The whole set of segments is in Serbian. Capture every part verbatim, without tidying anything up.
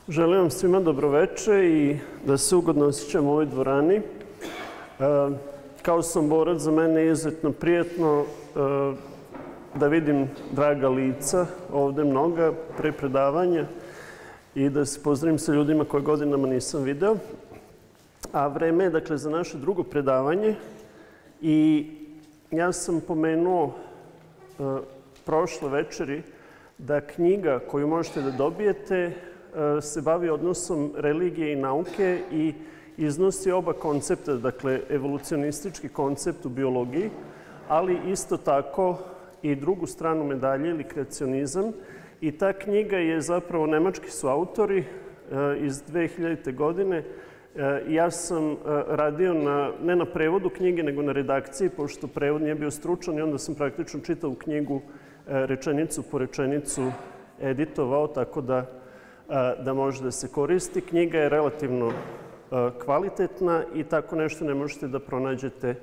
Želim vam svima dobroveče i da se ugodno osjećam u ovoj dvorani. E, kao Somborac, za mene je izuzetno prijetno e, da vidim draga lica, ovde mnoga, pre predavanja i da se pozdravim sa ljudima koje godinama nisam video. A vreme je, dakle, za naše drugo predavanje i ja sam pomenuo e, prošle večeri da knjiga koju možete da dobijete se bavi odnosom religije i nauke i iznosi oba koncepta, dakle evolucionistički koncept u biologiji, ali isto tako i drugu stranu medalje ili kreacionizam. I ta knjiga je zapravo, nemački su autori, iz dve hiljadite. godine. Ja sam radio na, ne na prevodu knjige, nego na redakciji, pošto prevod nije bio stručan i onda sam praktično čitao knjigu rečenicu po rečenicu editovao, tako da da može da se koristi. Knjiga je relativno kvalitetna i tako nešto ne možete da pronađete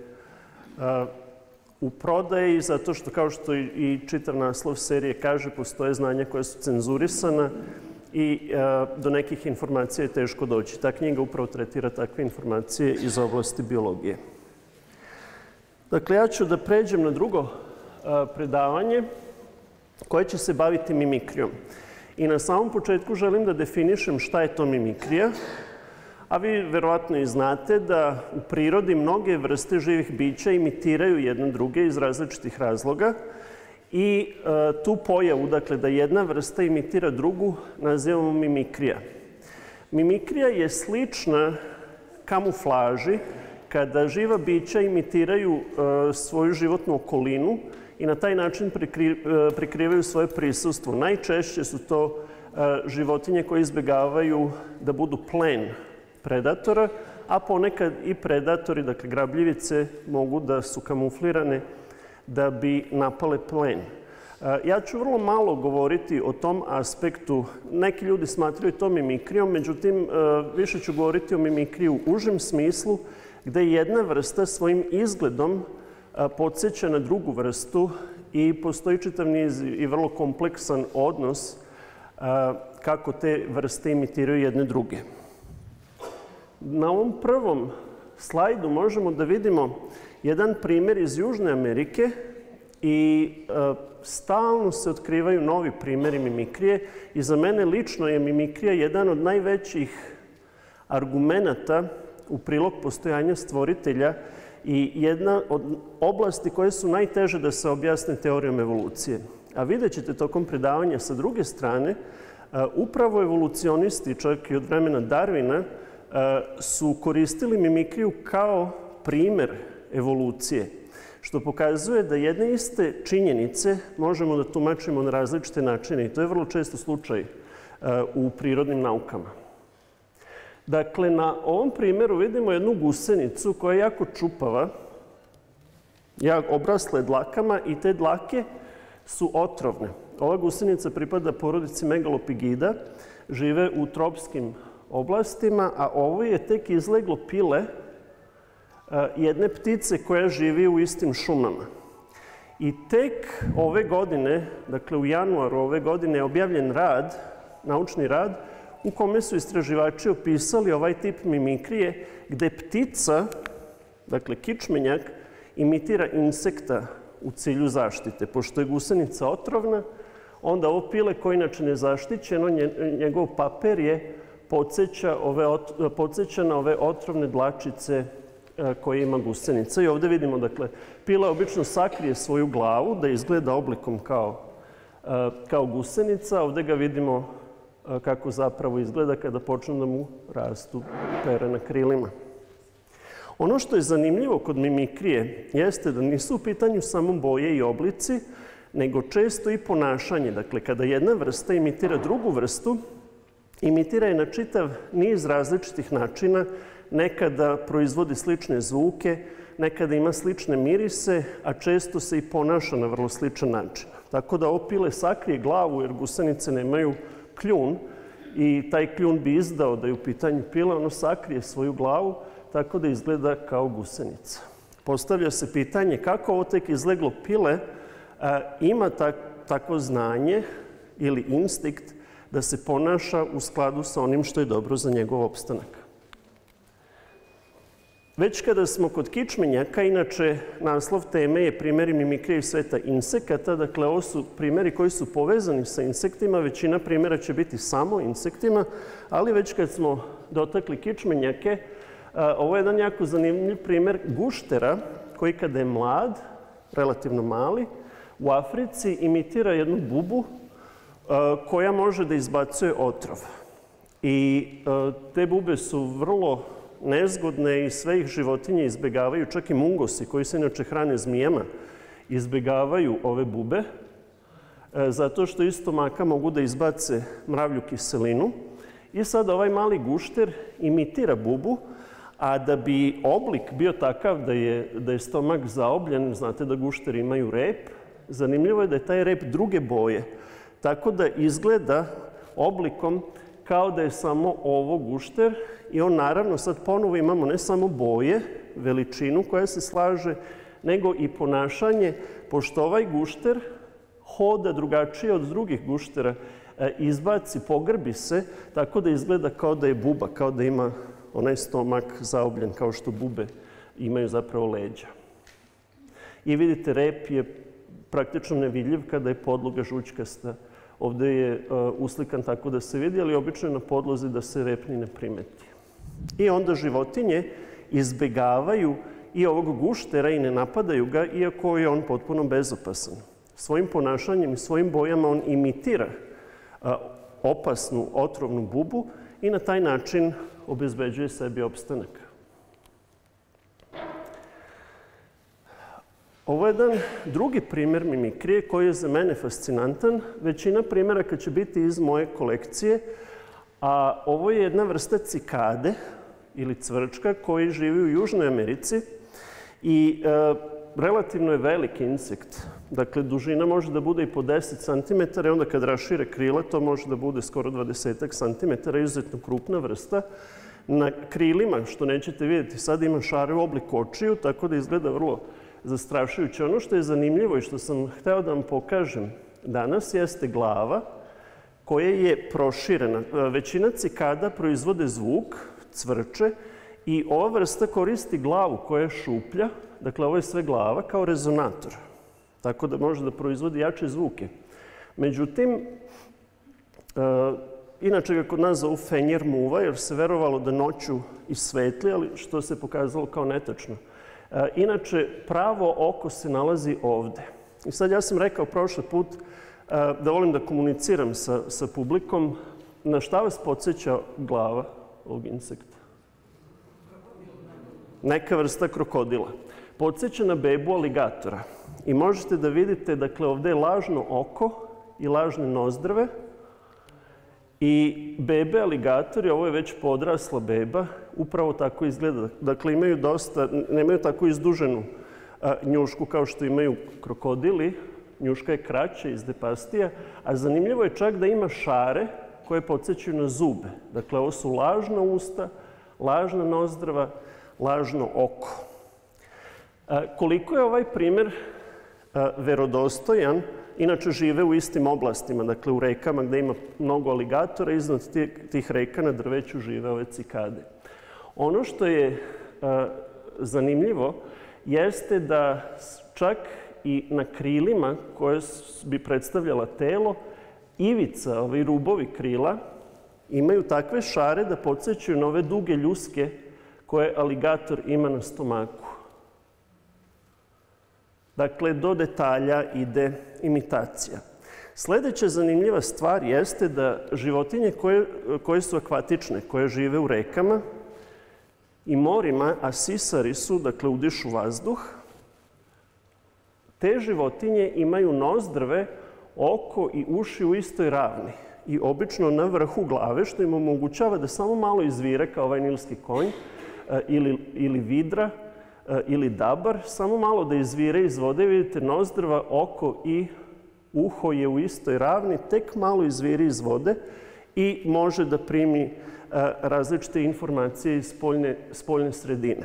u prodaji, zato što, kao što i čitav naslov serije kaže, postoje znanja koja su cenzurisana i do nekih informacija je teško doći. Ta knjiga upravo tretira takve informacije iz oblasti biologije. Dakle, ja ću da pređem na drugo predavanje koje će se baviti mimikrijom. I na samom početku želim da definišem šta je to mimikrija, a vi verovatno i znate da u prirodi mnoge vrste živih bića imitiraju jedne druge iz različitih razloga i e, tu pojavu, dakle da jedna vrsta imitira drugu, nazivamo mimikrija. Mimikrija je slična kamuflaži kada živa bića imitiraju e, svoju životnu okolinu i na taj način prikrivaju svoje prisustvo. Najčešće su to životinje koje izbjegavaju da budu plen predatora, a ponekad i predatori, dakle grabljivice, mogu da su kamuflirane da bi napale plen. Ja ću vrlo malo govoriti o tom aspektu. Neki ljudi smatraju to mimikrijom, međutim, više ću govoriti o mimikriji u užem smislu, gde jedna vrsta svojim izgledom podsjeća na drugu vrstu i postoji čitav niz i vrlo kompleksan odnos kako te vrste imitiraju jedne druge. Na ovom prvom slajdu možemo da vidimo jedan primjer iz Južne Amerike i stalno se otkrivaju novi primjeri mimikrije i za mene lično je mimikrija jedan od najvećih argumenata u prilog postojanja stvoritelja i jedna od oblasti koje su najteže da se objasne teorijom evolucije. A vidjet ćete tokom predavanja sa druge strane, upravo evolucionisti, čak i od vremena Darwina, su koristili mimikriju kao primer evolucije, što pokazuje da jedne iste činjenice možemo da tumačimo na različite načine i to je vrlo često slučaj u prirodnim naukama. Dakle, na ovom primjeru vidimo jednu gusenicu koja je jako čupava, obrasla je dlakama i te dlake su otrovne. Ova gusenica pripada porodici Megalopigida, žive u tropskim oblastima, a ovo je tek izleglo pile jedne ptice koja živi u istim šumama. I tek ove godine, dakle u januaru ove godine, je objavljen rad, naučni rad, u kome su istraživači opisali ovaj tip mimikrije gde ptica, dakle kičmenjak, imitira insekta u cilju zaštite. Pošto je gusenica otrovna, onda ovo pile koje inače nezaštićeno, njegov paper je podsjeća na ove otrovne dlačice koje ima gusenica. I ovde vidimo, dakle, pila obično sakrije svoju glavu da izgleda oblikom kao, kao gusenica. Ovde ga vidimo kako zapravo izgleda kada počnu da mu rastu pere na krilima. Ono što je zanimljivo kod mimikrije jeste da nisu u pitanju samo boje i oblici, nego često i ponašanje. Dakle, kada jedna vrsta imitira drugu vrstu, imitira je na čitav niz različitih načina, nekada proizvodi slične zvuke, nekada ima slične mirise, a često se i ponaša na vrlo sličan način. Tako da ovo pile sakrije glavu jer gusenice nemaju kljun i taj kljun bi izdao da je u pitanju pila, ono sakrije svoju glavu tako da izgleda kao gusenica. Postavlja se pitanje kako ovo tek izleglo pile ima takvo znanje ili instinkt da se ponaša u skladu sa onim što je dobro za njegov opstanak. Već kada smo kod kičmenjaka, inače naslov teme je primjeri mimikrije iz sveta insekata. Dakle, ovo su primjeri koji su povezani sa insektima. Većina primjera će biti samo insektima, ali već kad smo dotakli kičmenjake, ovo je jedan jako zanimljiv primjer guštera koji kada je mlad, relativno mali, u Africi imitira jednu bubu koja može da izbacuje otrov. I te bube su vrlo nezgodne i sve ih životinje izbjegavaju, čak i mungosi koji se inače hrane zmijama, izbjegavaju ove bube, zato što iz stomaka mogu da izbace mravlju kiselinu. I sad ovaj mali gušter imitira bubu, a da bi oblik bio takav da je, da je stomak zaobljen, znate da gušteri imaju rep, zanimljivo je da je taj rep druge boje, tako da izgleda oblikom kao da je samo ovo gušter i on naravno sad ponovo imamo ne samo boje, veličinu koja se slaže, nego i ponašanje, pošto ovaj gušter hoda drugačije od drugih guštera, izbaci, pogrbi se, tako da izgleda kao da je buba, kao da ima onaj stomak zaobljen, kao što bube imaju zapravo leđa. I vidite, rep je praktično nevidljiv kada je podloga žućkasta. Ovdje je uslikan tako da se vidi, ali obično je na podlozi da se rep ni ne primeti. I onda životinje izbjegavaju i ovog guštera i ne napadaju ga, iako je on potpuno bezopasan. Svojim ponašanjem i svojim bojama on imitira opasnu, otrovnu bubu i na taj način obezbeđuje sebi opstanak. Ovo je jedan drugi primjer mimikrije koji je za mene fascinantan. Većina primjeraka će biti iz moje kolekcije, a ovo je jedna vrsta cikade ili cvrčka koji živi u Južnoj Americi i e, relativno je veliki insekt. Dakle, dužina može da bude i po deset centimetara i onda kad rašire krila to može da bude skoro dvadeset centimetara, izuzetno krupna vrsta. Na krilima, što nećete vidjeti, sad ima šare u obliku očiju, tako da izgleda vrlo zastrašujuće. Ono što je zanimljivo i što sam hteo da vam pokažem danas jeste glava koja je proširena. Većina cikada proizvode zvuk, cvrče, i ova vrsta koristi glavu koja je šuplja, dakle ovo je sve glava, kao rezonator, tako da može da proizvodi jače zvuke. Međutim, inače ga kod nas zovu fenjer muva, jer se verovalo da noću isvetli, ali što se pokazalo kao netačno. Inače, pravo oko se nalazi ovde. I sad ja sam rekao prošli put da volim da komuniciram sa, sa publikom. Na šta vas podsjeća glava ovog insekta? Neka vrsta krokodila. Podsjeća na bebu aligatora. I možete da vidite, dakle, ovde je lažno oko i lažne nozdrve. I bebe aligatori, ovo je već podrasla beba, upravo tako izgleda. Dakle, imaju dosta, nemaju tako izduženu a, njušku kao što imaju krokodili. Njuška je kraća, izdepastija, a zanimljivo je čak da ima šare koje podsjećaju na zube. Dakle, ovo su lažna usta, lažna nozdrva, lažno oko. A, koliko je ovaj primjer a, verodostojan? Inače žive u istim oblastima, dakle u rekama gdje ima mnogo aligatora, iznad tih reka na drveću žive ove cikade. Ono što je a, zanimljivo jeste da čak i na krilima koje bi predstavljala telo, ivica, ovi rubovi krila, imaju takve šare da podsjećaju na ove duge ljuske koje aligator ima na stomaku. Dakle, do detalja ide imitacija. Sljedeća zanimljiva stvar jeste da životinje koje, koje su akvatične, koje žive u rekama i morima, a sisari su, dakle, udišu vazduh, te životinje imaju nozdrve, oko i uši u istoj ravni i obično na vrhu glave, što im omogućava da samo malo izvire kao ovaj nilski konj ili, ili vidra, ili dabar, samo malo da izvire iz vode, vidite nozdrva, oko i uho je u istoj ravni, tek malo izviri iz vode i može da primi različite informacije iz spoljne, spoljne sredine.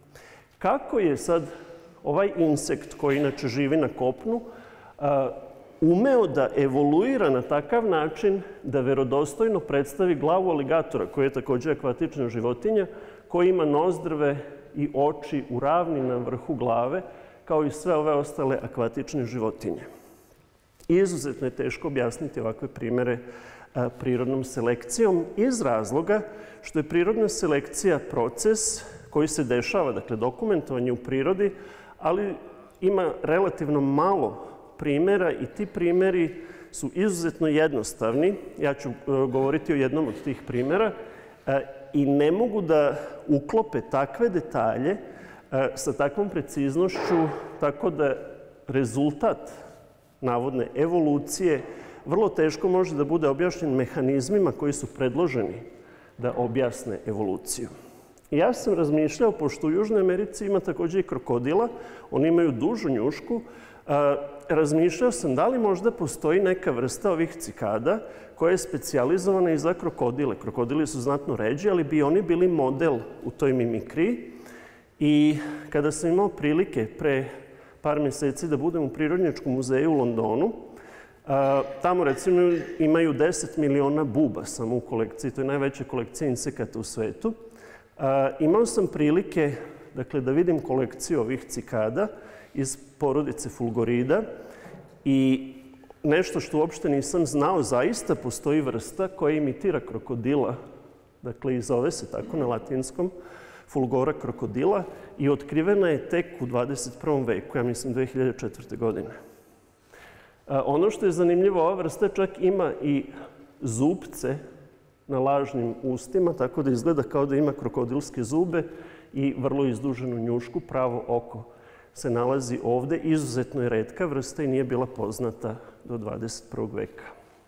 Kako je sad ovaj insekt koji inače živi na kopnu umeo da evoluira na takav način da verodostojno predstavi glavu aligatora, koji je također akvatična životinja, koji ima nozdrve i oči u ravni na vrhu glave, kao i sve ove ostale akvatične životinje. Izuzetno je teško objasniti ovakve primere prirodnom selekcijom iz razloga što je prirodna selekcija proces koji se dešava, dakle dokumentovanje u prirodi, ali ima relativno malo primjera i ti primjeri su izuzetno jednostavni. Ja ću govoriti o jednom od tih primjera i ne mogu da uklope takve detalje sa takvom preciznošću, tako da rezultat navodne evolucije vrlo teško može da bude objašnjen mehanizmima koji su predloženi da objasne evoluciju. Ja sam razmišljao, pošto u Južnoj Americi ima također i krokodila, oni imaju dužu njušku, razmišljao sam da li možda postoji neka vrsta ovih cikada koja je specijalizovana i za krokodile. Krokodili su znatno ređi, ali bi oni bili model u toj mimikriji. I kada sam imao prilike pre par mjeseci da budem u Prirodnjačkom muzeju u Londonu, tamo recimo imaju deset miliona buba samo u kolekciji, to je najveća kolekcija insekata u svetu. Imao sam prilike dakle, da vidim kolekciju ovih cikada iz porodice fulgorida i nešto što uopšte nisam znao, zaista postoji vrsta koja imitira krokodila, dakle i zove se tako na latinskom, fulgora krokodila, i otkrivena je tek u dvadeset prvom veku, ja mislim dve hiljade četvrte. godine. Ono što je zanimljivo, ova vrsta čak ima i zupce na lažnim ustima, tako da izgleda kao da ima krokodilske zube i vrlo izduženu njušku, pravo oko se nalazi ovde. Izuzetno je retka vrsta i nije bila poznata do dvadeset prvog veka.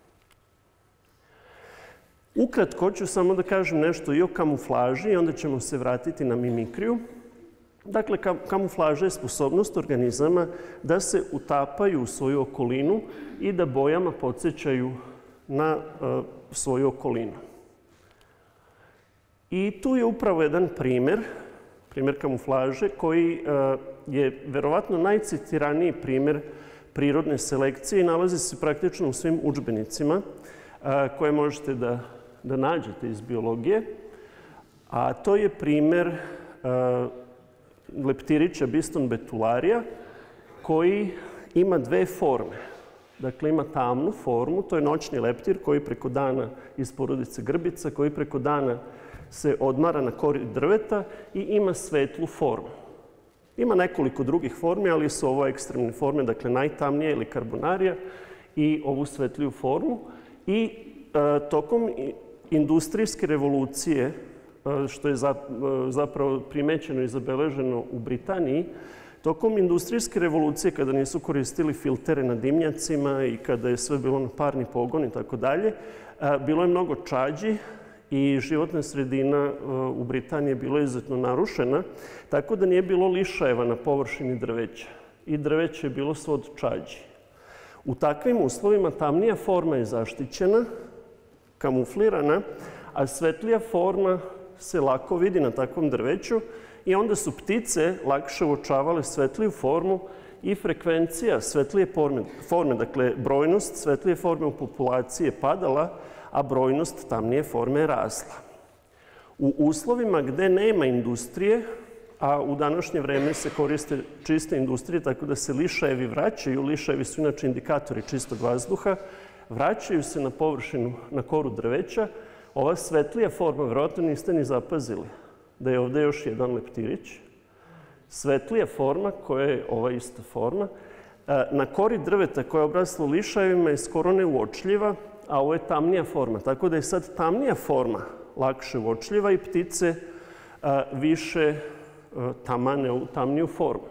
Ukratko ću samo da kažem nešto i o kamuflaži i onda ćemo se vratiti na mimikriju. Dakle, kamuflaža je sposobnost organizama da se utapaju u svoju okolinu i da bojama podsjećaju na uh, svoju okolinu. I tu je upravo jedan primjer, primjer kamuflaže, koji uh, je verovatno najcitiraniji primjer prirodne selekcije i nalazi se praktično u svim udžbenicima uh, koje možete da, da nađete iz biologije. A to je primjer uh, leptirića Biston betularija, koji ima dve forme. Dakle, ima tamnu formu, to je noćni leptir koji preko dana iz porodice grbica, koji preko dana se odmara na kori drveta i ima svetlu formu. Ima nekoliko drugih formi, ali su ovo ekstremne forme, dakle najtamnija ili karbonarija i ovu svetliju formu. I e, tokom industrijske revolucije, što je zapravo primećeno i zabeleženo u Britaniji, tokom industrijske revolucije, kada nisu koristili filtere na dimnjacima i kada je sve bilo na parni pogon i tako dalje, bilo je mnogo čađi i životna sredina u Britaniji je bila izuzetno narušena, tako da nije bilo lišajeva na površini drveća. I drveće je bilo svo od čađi. U takvim uslovima tamnija forma je zaštićena, kamuflirana, a svetlija forma se lako vidi na takvom drveću i onda su ptice lakše uočavale svetliju formu i frekvencija svetlije forme, forme, dakle brojnost svetlije forme u populaciji je padala, a brojnost tamnije forme je rasla. U uslovima gde nema industrije, a u današnje vreme se koriste čiste industrije, tako da se lišajevi vraćaju, lišajevi su inače indikatori čistog vazduha, vraćaju se na površinu, na koru drveća. Ova svetlija forma, vjerojatno niste ni zapazili da je ovdje još jedan leptirić. Svetlija forma, koja je ova ista forma, na kori drveta koja je obrasla lišajevima je skoro neuočljiva, a ovo je tamnija forma. Tako da je sad tamnija forma lakše uočljiva i ptice više tamane u tamniju formu.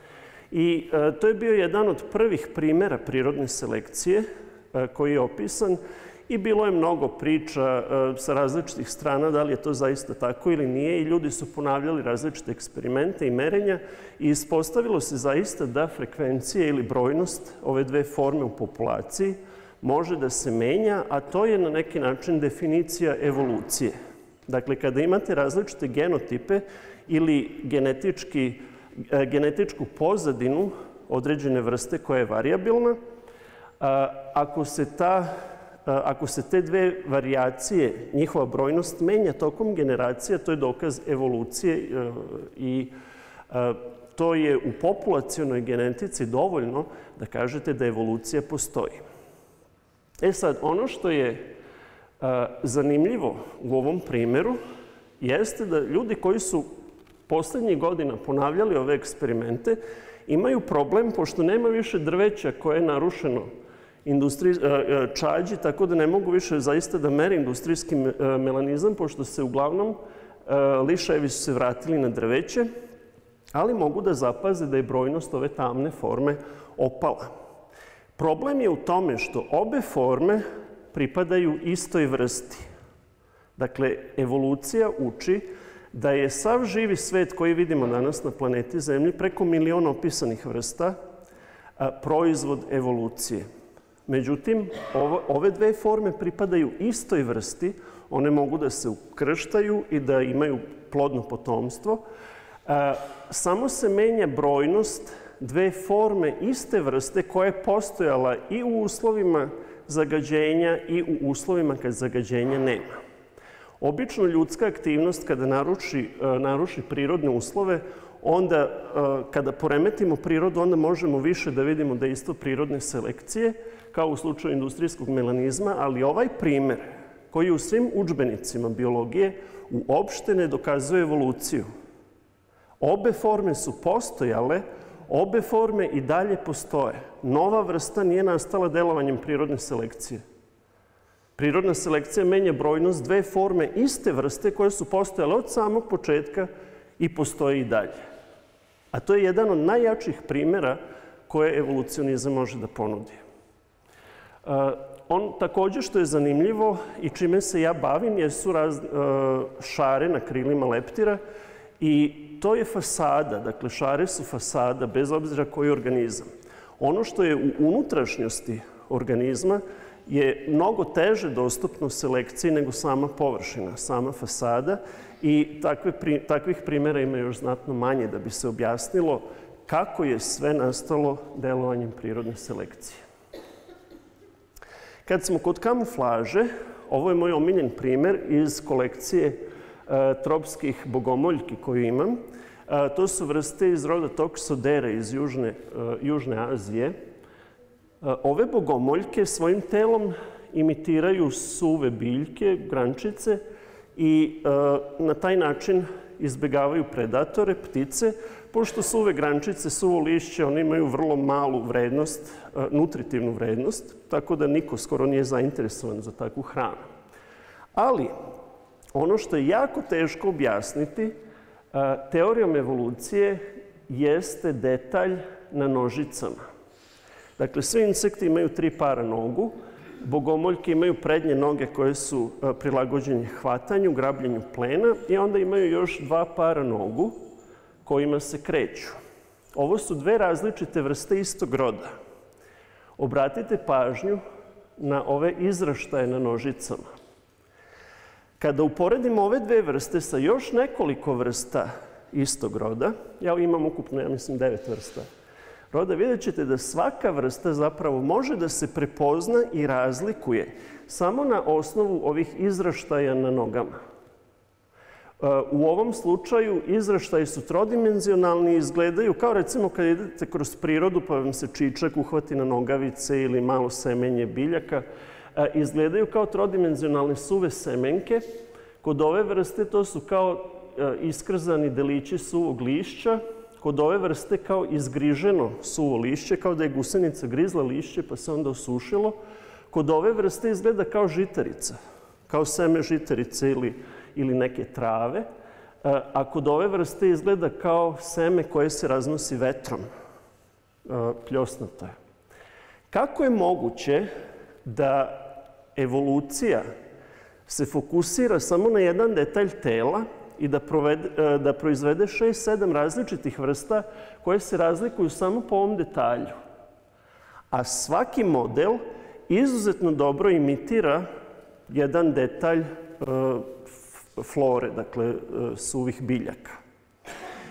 I to je bio jedan od prvih primjera prirodne selekcije koji je opisan. I bilo je mnogo priča sa različitih strana da li je to zaista tako ili nije i ljudi su ponavljali različite eksperimente i merenja i ispostavilo se zaista da frekvencija ili brojnost ove dve forme u populaciji može da se menja, a to je na neki način definicija evolucije. Dakle, kada imate različite genotipe ili genetički, genetičku pozadinu određene vrste koja je varijabilna, Ako se, ta, ako se te dve varijacije, njihova brojnost menja tokom generacija, to je dokaz evolucije i to je u populacionoj genetici dovoljno da kažete da evolucija postoji. E sad, ono što je zanimljivo u ovom primjeru jeste da ljudi koji su poslednjih godina ponavljali ove eksperimente imaju problem, pošto nema više drveća koje je narušeno čađi, tako da ne mogu više zaista da mere industrijski melanizam, pošto se uglavnom lišajevi su se vratili na drveće, ali mogu da zapaze da je brojnost ove tamne forme opala. Problem je u tome što obe forme pripadaju istoj vrsti. Dakle, evolucija uči da je sav živi svet koji vidimo danas na planeti Zemlji, preko miliona opisanih vrsta, proizvod evolucije. Međutim, ove dve forme pripadaju istoj vrsti, one mogu da se ukrštaju i da imaju plodno potomstvo. Samo se menja brojnost dve forme iste vrste koja je postojala i u uslovima zagađenja i u uslovima kad zagađenja nema. Obično ljudska aktivnost kada naruši, naruši prirodne uslove, onda kada poremetimo prirodu, onda možemo više da vidimo dejstvo prirodne selekcije, kao u slučaju industrijskog melanizma, ali ovaj primer koji u svim udžbenicima biologije uopšte ne dokazuje evoluciju. Obe forme su postojale, obe forme i dalje postoje. Nova vrsta nije nastala delovanjem prirodne selekcije. Prirodna selekcija menja brojnost dve forme iste vrste koje su postojale od samog početka i postoje i dalje. A to je jedan od najjačih primjera koje evolucionizam može da ponudi. On također što je zanimljivo i čime se ja bavim jesu šare na krilima leptira i to je fasada, dakle šare su fasada bez obzira koji je organizam. Ono što je u unutrašnjosti organizma je mnogo teže dostupno selekciji nego sama površina, sama fasada i takvih primjera ima još znatno manje da bi se objasnilo kako je sve nastalo delovanjem prirodne selekcije. Kad smo kod kamuflaže, ovo je moj omiljen primjer iz kolekcije tropskih bogomoljki koju imam. To su vrste iz roda Toxodera iz Južne Azije. Ove bogomoljke svojim telom imitiraju suve biljke, grančice i na taj način izbegavaju predatore, ptice, pošto suve grančice, suvo lišće, one imaju vrlo malu vrednost, nutritivnu vrednost, tako da niko skoro nije zainteresovan za takvu hranu. Ali, ono što je jako teško objasniti teorijom evolucije jeste detalj na nožicama. Dakle, svi insekti imaju tri para nogu, bogomoljke imaju prednje noge koje su prilagođene hvatanju, grabljenju plena i onda imaju još dva para nogu kojima se kreću. Ovo su dve različite vrste istog roda. Obratite pažnju na ove izraštaje na nožicama. Kada uporedimo ove dve vrste sa još nekoliko vrsta istog roda, ja imam ukupno, ja mislim, devet vrsta roda, vidjet ćete da svaka vrsta zapravo može da se prepozna i razlikuje samo na osnovu ovih izraštaja na nogama. U ovom slučaju izraštaji su trodimenzionalni i izgledaju kao recimo kad idete kroz prirodu pa vam se čičak uhvati na nogavice ili malo semenje biljaka. Izgledaju kao trodimenzionalne suve semenke. Kod ove vrste to su kao iskrzani delići suvog lišća. Kod ove vrste kao izgriženo suvo lišće, kao da je gusenica grizla lišće pa se onda osušilo. Kod ove vrste izgleda kao žitarica, kao seme žitarice ili, ili neke trave. A kod ove vrste izgleda kao seme koje se raznosi vetrom. Pljosnato je. Kako je moguće da evolucija se fokusira samo na jedan detalj tela i da, provede, da proizvede šest sedam različitih vrsta koje se razlikuju samo po ovom detalju? A svaki model izuzetno dobro imitira jedan detalj flore, dakle suvih biljaka.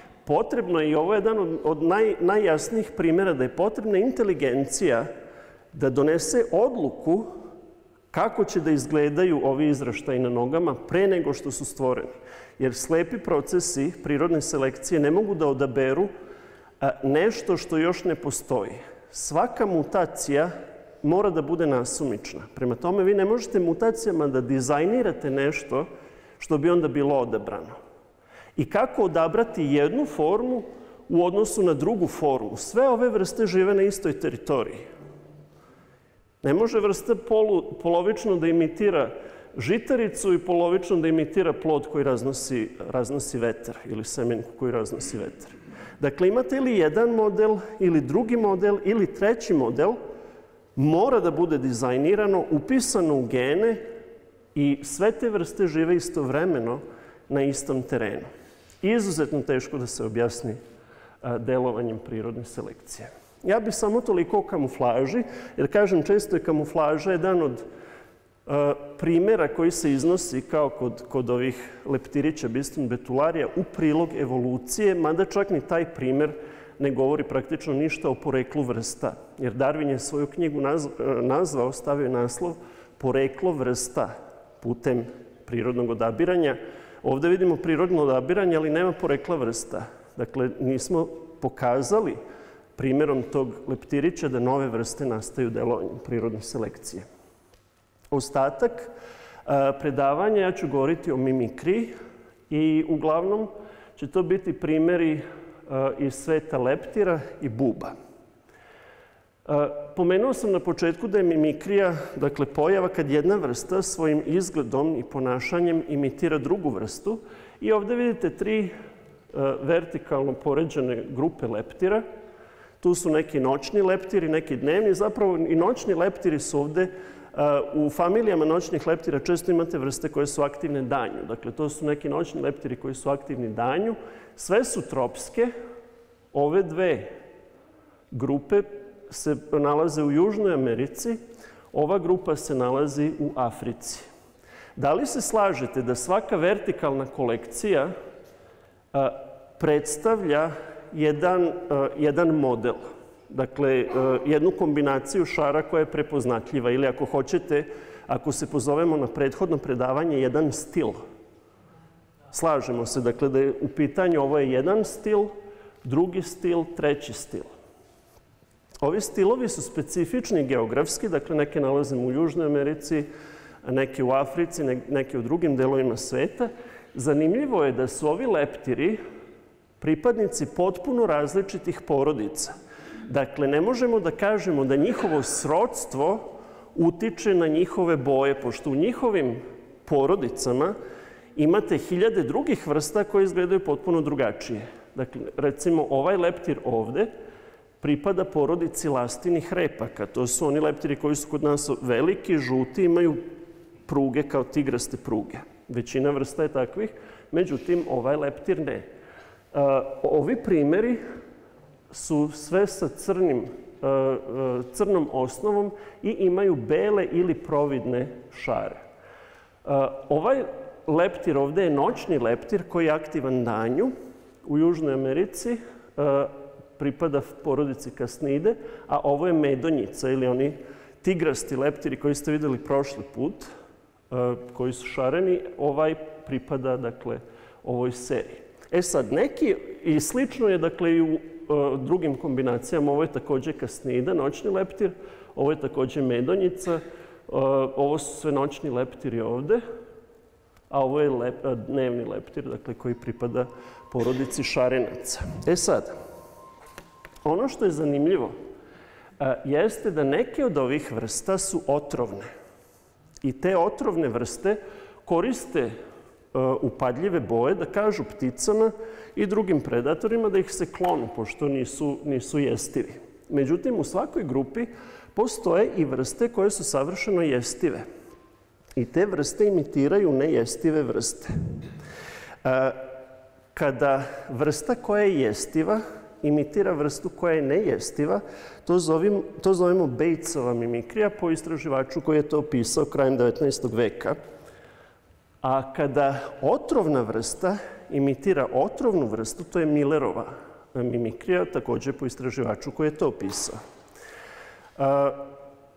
Potrebno je, i ovo je jedan od naj, najjasnijih primjera, da je potrebna inteligencija da donese odluku kako će da izgledaju ovi izraštaji na nogama pre nego što su stvoreni. Jer slepi procesi prirodne selekcije ne mogu da odaberu nešto što još ne postoji. Svaka mutacija mora da bude nasumična. Prema tome, vi ne možete mutacijama da dizajnirate nešto što bi onda bilo odabrano. I kako odabrati jednu formu u odnosu na drugu formu? Sve ove vrste žive na istoj teritoriji. Ne može vrsta polu, polovično da imitira žitaricu i polovično da imitira plod koji raznosi, raznosi vetar ili semenku koji raznosi vetar. Dakle, imate ili jedan model, ili drugi model, ili treći model, mora da bude dizajnirano, upisano u gene i sve te vrste žive istovremeno na istom terenu. Izuzetno teško da se objasni delovanjem prirodne selekcije. Ja bih samo toliko o kamuflaži, jer kažem, često je kamuflaža jedan od uh, primjera koji se iznosi kao kod, kod ovih leptirića biston betularija u prilog evolucije, mada čak ni taj primjer ne govori praktično ništa o poreklu vrsta. Jer Darwin je svoju knjigu naz, nazvao, stavio naslov Poreklo vrsta putem prirodnog odabiranja. Ovdje vidimo prirodno odabiranje, ali nema porekla vrsta. Dakle, nismo pokazali primjerom tog leptirića da nove vrste nastaju delovanjem prirodne selekcije. Ostatak predavanja ja ću govoriti o mimikriji i uglavnom će to biti primjeri iz sveta leptira i buba. Pomenuo sam na početku da je mimikrija, dakle pojava kad jedna vrsta svojim izgledom i ponašanjem imitira drugu vrstu. I ovdje vidite tri vertikalno poređane grupe leptira. Tu su neki noćni leptiri, neki dnevni. Zapravo i noćni leptiri su ovdje. U familijama noćnih leptira često imate vrste koje su aktivne danju. Dakle, to su neki noćni leptiri koji su aktivni danju. Sve su tropske. Ove dve grupe se nalaze u Južnoj Americi. Ova grupa se nalazi u Africi. Da li se slažete da svaka vertikalna kolekcija a, predstavlja jedan, a, jedan model? Dakle, a, jednu kombinaciju šara koja je prepoznatljiva ili ako hoćete, ako se pozovemo na prethodno predavanje, jedan stil. Slažemo se, dakle, da je u pitanju ovo je jedan stil, drugi stil, treći stil. Ovi stilovi su specifični geografski, dakle neke nalazimo u Južnoj Americi, neke u Africi, neke u drugim delovima sveta. Zanimljivo je da su ovi leptiri pripadnici potpuno različitih porodica. Dakle, ne možemo da kažemo da njihovo srodstvo utiče na njihove boje, pošto u njihovim porodicama imate hiljade drugih vrsta koje izgledaju potpuno drugačije. Dakle, recimo ovaj leptir ovde pripada porodici lastinih repaka. To su oni leptiri koji su kod nas veliki, žuti, imaju pruge kao tigraste pruge. Većina vrsta je takvih, međutim ovaj leptir ne. Ovi primjeri su sve sa crnim, crnom osnovom i imaju bele ili providne šare. Ovaj leptir ovdje je noćni leptir koji je aktivan danju u Južnoj Americi, pripada porodici kasnide, a ovo je medonjica ili oni tigrasti leptiri koji ste vidjeli prošli put, koji su šareni, ovaj pripada, dakle, ovoj seriji. E sad, neki, i slično je, dakle, i u drugim kombinacijama, ovo je također kasnida, noćni leptir, ovo je također medonjica, ovo su sve noćni leptiri ovde, a ovo je lep, dnevni leptir, dakle, koji pripada porodici šarenaca. E sad, ono što je zanimljivo jeste da neke od ovih vrsta su otrovne. I te otrovne vrste koriste upadljive boje da kažu pticama i drugim predatorima da ih se klonu, pošto nisu, nisu jestivi. Međutim, u svakoj grupi postoje i vrste koje su savršeno jestive. I te vrste imitiraju nejestive vrste. Kada vrsta koja je jestiva imitira vrstu koja je nejestiva, to, zovim, to zovemo Batesova mimikrija po istraživaču koji je to opisao krajem devetnaestog veka. A kada otrovna vrsta imitira otrovnu vrstu, to je Millerova mimikrija, također po istraživaču koji je to opisao.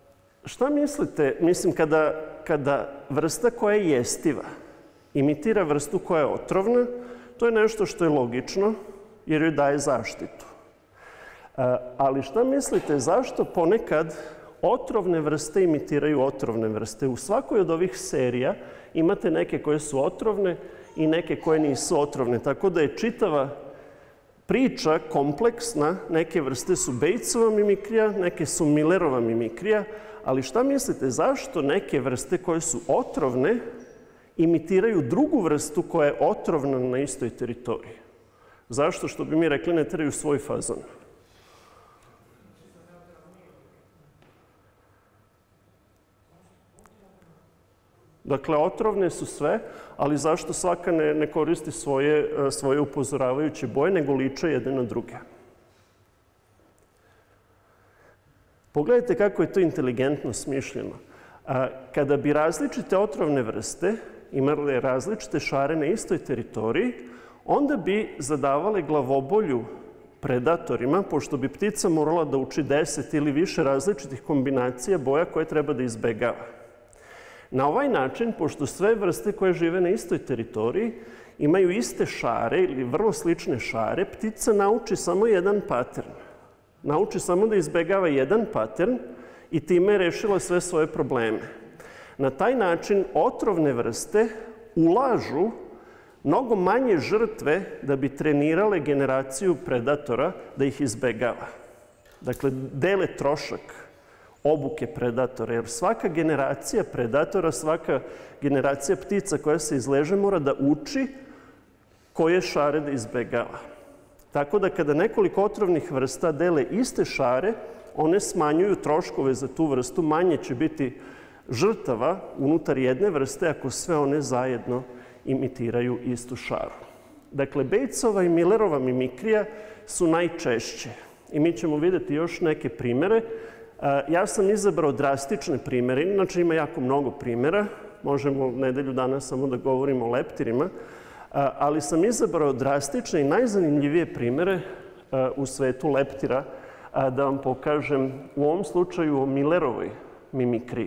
šta mislite, mislim, kada, kada vrsta koja je jestiva imitira vrstu koja je otrovna, to je nešto što je logično, jer joj daje zaštitu. Ali šta mislite, zašto ponekad otrovne vrste imitiraju otrovne vrste? U svakoj od ovih serija imate neke koje su otrovne i neke koje nisu otrovne. Tako da je čitava priča kompleksna. Neke vrste su Batesova mimikrija, neke su Millerova mimikrija. Ali šta mislite, zašto neke vrste koje su otrovne imitiraju drugu vrstu koja je otrovna na istoj teritoriji? Zašto, što bi mi rekli, ne teraju svoj fazon? Dakle, otrovne su sve, ali zašto svaka ne, ne koristi svoje, svoje upozoravajuće boje, nego liče jedne na druge? Pogledajte kako je to inteligentno smišljeno. Kada bi različite otrovne vrste imale različite šare na istoj teritoriji, onda bi zadavale glavobolju predatorima, pošto bi ptica morala da uči deset ili više različitih kombinacija boja koje treba da izbegava. Na ovaj način, pošto sve vrste koje žive na istoj teritoriji imaju iste šare ili vrlo slične šare, ptica nauči samo jedan patern. Nauči samo da izbegava jedan patern i time je rešila sve svoje probleme. Na taj način otrovne vrste ulažu mnogo manje žrtve da bi trenirale generaciju predatora da ih izbegava. Dakle, dele trošak obuke predatora, jer svaka generacija predatora, svaka generacija ptica koja se izleže mora da uči koje šare da izbegava. Tako da kada nekoliko otrovnih vrsta dele iste šare, one smanjuju troškove za tu vrstu, manje će biti žrtava unutar jedne vrste ako sve one zajedno imitiraju istu šaru. Dakle, Batesova i Millerova mimikrija su najčešće. I mi ćemo vidjeti još neke primere. Ja sam izabrao drastične primere, inače ima jako mnogo primera. Možemo nedelju dana samo da govorimo o leptirima. Ali sam izabrao drastične i najzanimljivije primere u svetu leptira da vam pokažem u ovom slučaju o Millerovoj mimikriji.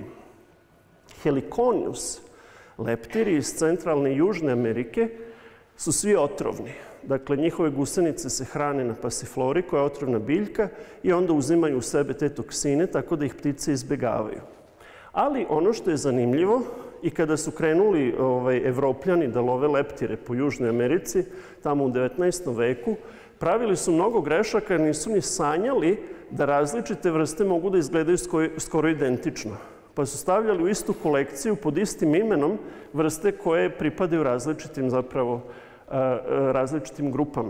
Heliconius leptiri iz centralne i južne Amerike su svi otrovni. Dakle, njihove gusenice se hrane na pasiflori, koja je otrovna biljka, i onda uzimaju u sebe te toksine, tako da ih ptice izbegavaju. Ali ono što je zanimljivo, i kada su krenuli ovaj, Evropljani da love leptire po Južnoj Americi, tamo u devetnaestom veku, pravili su mnogo grešaka jer nisu ni sanjali da različite vrste mogu da izgledaju skoro identično. Pa su stavljali u istu kolekciju pod istim imenom vrste koje pripadaju različitim, zapravo, različitim grupama.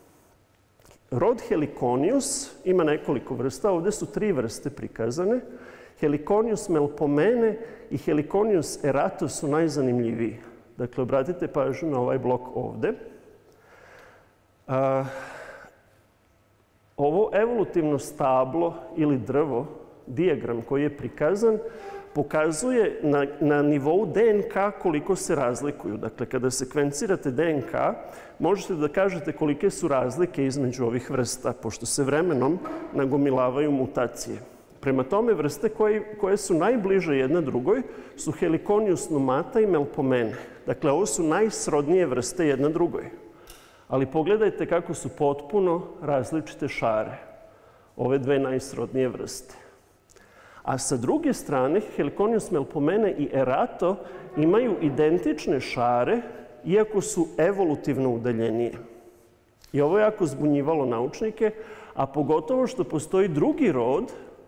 Rod Heliconius ima nekoliko vrsta. Ovde su tri vrste prikazane. Heliconius melpomene i Heliconius erato su najzanimljiviji. Dakle, obratite pažnju na ovaj blok ovde. Ovo evolutivno stablo ili drvo, dijagram koji je prikazan, pokazuje na, na nivou D N K koliko se razlikuju. Dakle, kada sekvencirate D N K, možete da kažete kolike su razlike između ovih vrsta, pošto se vremenom nagomilavaju mutacije. Prema tome, vrste koje, koje su najbliže jedna drugoj su Heliconius numata i melpomene. Dakle, ovo su najsrodnije vrste jedna drugoj. Ali pogledajte kako su potpuno različite šare, ove dve najsrodnije vrste. A sa druge strane, Heliconius melpomene i erato imaju identične šare, iako su evolutivno udaljenije. I ovo je jako zbunjivalo naučnike, a pogotovo što postoji drugi rod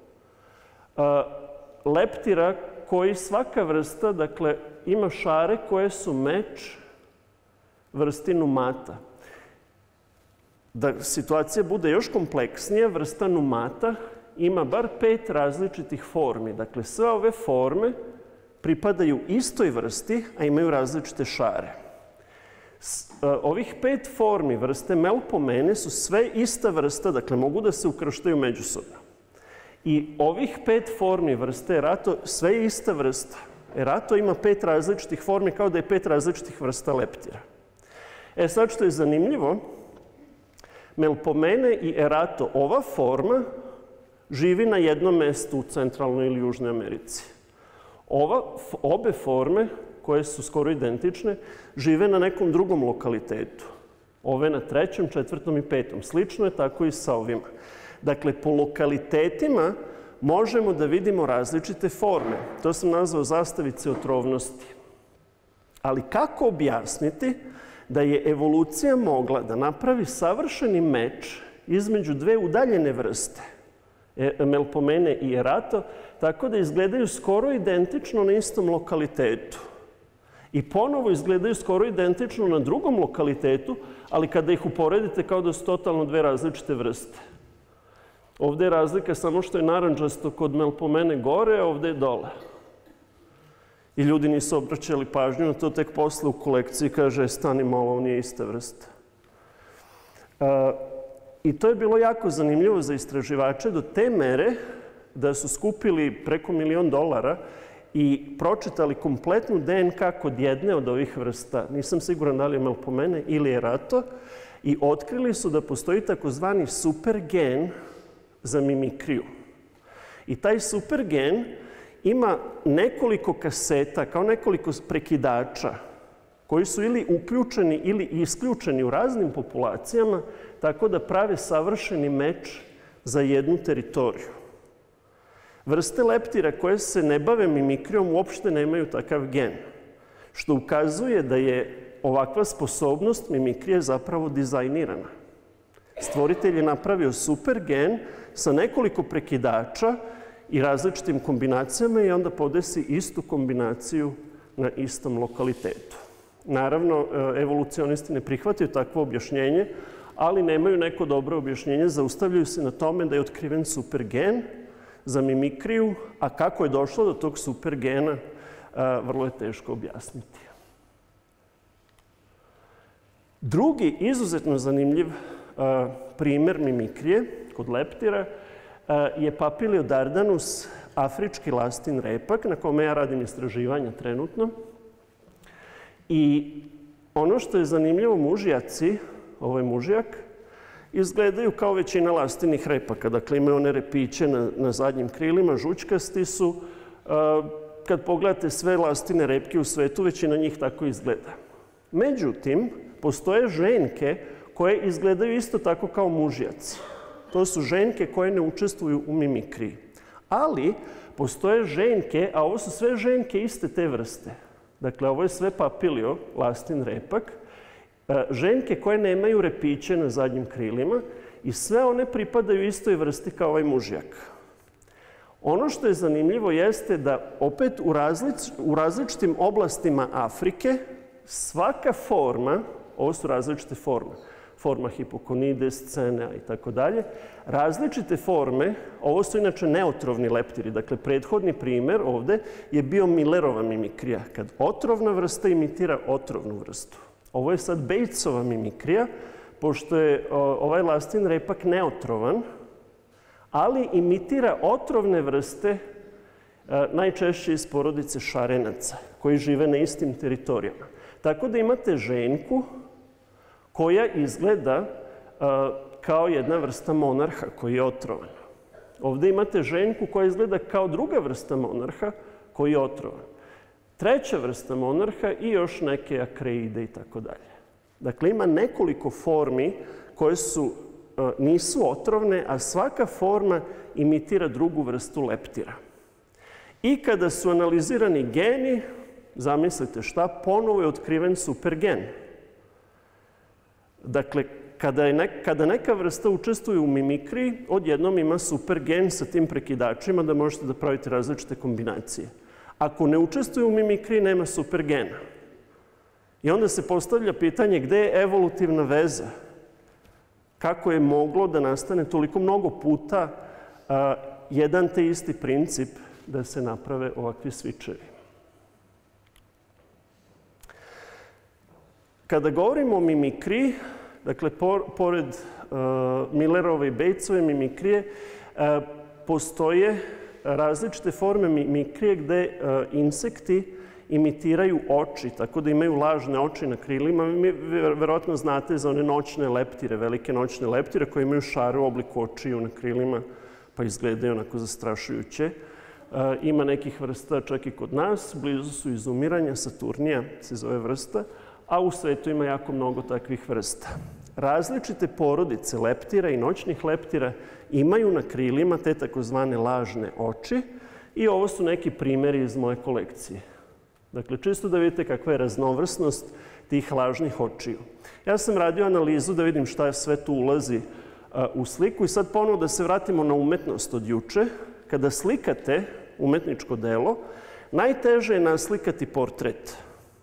leptira koji svaka vrsta, dakle, ima šare koje su meč vrsti numata. Da situacija bude još kompleksnija, vrsta numata ima bar pet različitih formi. Dakle, sve ove forme pripadaju istoj vrsti, a imaju različite šare. Ovih pet formi vrste melpomene su sve ista vrsta, dakle, mogu da se ukrštaju međusobno. I ovih pet formi vrste erato, sve je ista vrsta. Erato ima pet različitih formi, kao da je pet različitih vrsta leptira. E sad što je zanimljivo, melpomene i erato, ova forma živi na jednom mestu u centralnoj ili južnoj Americi. Ova, obe forme, koje su skoro identične, žive na nekom drugom lokalitetu. Ove na trećem, četvrtom i petom. Slično je tako i sa ovima. Dakle, po lokalitetima možemo da vidimo različite forme. To sam nazvao zastavice otrovnosti. Ali kako objasniti da je evolucija mogla da napravi savršeni meč između dve udaljene vrste, Melpomene i Erato, tako da izgledaju skoro identično na istom lokalitetu. I ponovo izgledaju skoro identično na drugom lokalitetu, ali kada ih uporedite kao da su totalno dve različite vrste. Ovde je razlika samo što je narandžasto kod Melpomene gore, a ovde je dole. I ljudi nisu obraćali pažnju na to, tek posle u kolekciji kaže stani malo, ovo nije ista vrsta. I to je bilo jako zanimljivo za istraživače do te mere da su skupili preko milion dolara i pročitali kompletnu D N K kod jedne od ovih vrsta. Nisam siguran da li je Melpomene ili Erato. I otkrili su da postoji takozvani supergen za mimikriju. I taj supergen ima nekoliko kaseta, kao nekoliko prekidača, koji su ili uključeni ili isključeni u raznim populacijama, tako da prave savršeni meč za jednu teritoriju. Vrste leptira koje se ne bave mimikrijom uopšte nemaju takav gen, što ukazuje da je ovakva sposobnost mimikrije zapravo dizajnirana. Stvoritelj je napravio supergen sa nekoliko prekidača i različitim kombinacijama i onda podesi istu kombinaciju na istom lokalitetu. Naravno, evolucionisti ne prihvataju takvo objašnjenje, ali nemaju neko dobro objašnjenje, zaustavljaju se na tome da je otkriven supergen za mimikriju, a kako je došlo do tog supergena, vrlo je teško objasniti. Drugi izuzetno zanimljiv primer mimikrije kod leptira je Papiliodardanus, afrički lastin repak, na kome ja radim istraživanja trenutno. I ono što je zanimljivo, mužjaci, ovo je mužjak, izgledaju kao većina lastinih repaka. Dakle, imaju one repiće na, na zadnjim krilima, žućkasti su. Kad pogledate sve lastine repke u svetu, većina njih tako izgleda. Međutim, postoje ženke koje izgledaju isto tako kao mužjaci. To su ženke koje ne učestvuju u mimikriji. Ali, postoje ženke, a ovo su sve ženke iste te vrste. Dakle, ovo je sve papilio, lastin repak. Ženke koje nemaju repiće na zadnjim krilima i sve one pripadaju istoj vrsti kao ovaj mužjak. Ono što je zanimljivo jeste da opet u, različ, u različitim oblastima Afrike svaka forma, ovo su različite forme, forma hipokonide, scena i tako dalje, različite forme, ovo su inače neotrovni leptiri, dakle prethodni primer ovde je bio Millerova mimikrija, kad otrovna vrsta imitira otrovnu vrstu. Ovo je sad Batesova mimikrija, pošto je ovaj lastin repak neotrovan, ali imitira otrovne vrste, najčešće iz porodice šarenaca, koji žive na istim teritorijama. Tako da imate ženku koja izgleda kao jedna vrsta monarha koji je otrovan. Ovde imate ženku koja izgleda kao druga vrsta monarha koji je otrovan. Treća vrsta monarha i još neke akreide i tako dalje. Dakle, ima nekoliko formi koje su, nisu otrovne, a svaka forma imitira drugu vrstu leptira. I kada su analizirani geni, zamislite šta, ponovo je otkriven supergen. Dakle, kada, je ne, kada neka vrsta učestvuje u mimikriji, odjednom ima supergen sa tim prekidačima da možete da pravite različite kombinacije. Ako ne učestvuje u mimikriji, nema supergena. I onda se postavlja pitanje gde je evolutivna veza? Kako je moglo da nastane toliko mnogo puta a, jedan te isti princip da se naprave ovakvi svičevi? Kada govorimo o mimikriji, dakle, por, pored uh, Millerove i Batesove mimikrije, uh, postoje različite forme mimikrije gde uh, insekti imitiraju oči, tako da imaju lažne oči na krilima. Vi verovatno znate za one noćne leptire, velike noćne leptire koje imaju šare u obliku očiju na krilima, pa izgledaju onako zastrašujuće. Ima nekih vrsta čak i kod nas, blizu su izumiranja, Saturnija se zove vrsta, a u svetu ima jako mnogo takvih vrsta. Različite porodice leptira i noćnih leptira imaju na krilima te takozvane lažne oči i ovo su neki primjeri iz moje kolekcije. Dakle, čisto da vidite kakva je raznovrsnost tih lažnih očiju. Ja sam radio analizu da vidim šta sve tu ulazi u sliku i sad ponovo da se vratimo na umetnost od juče. Kada slikate umetničko delo, najteže je naslikati portret.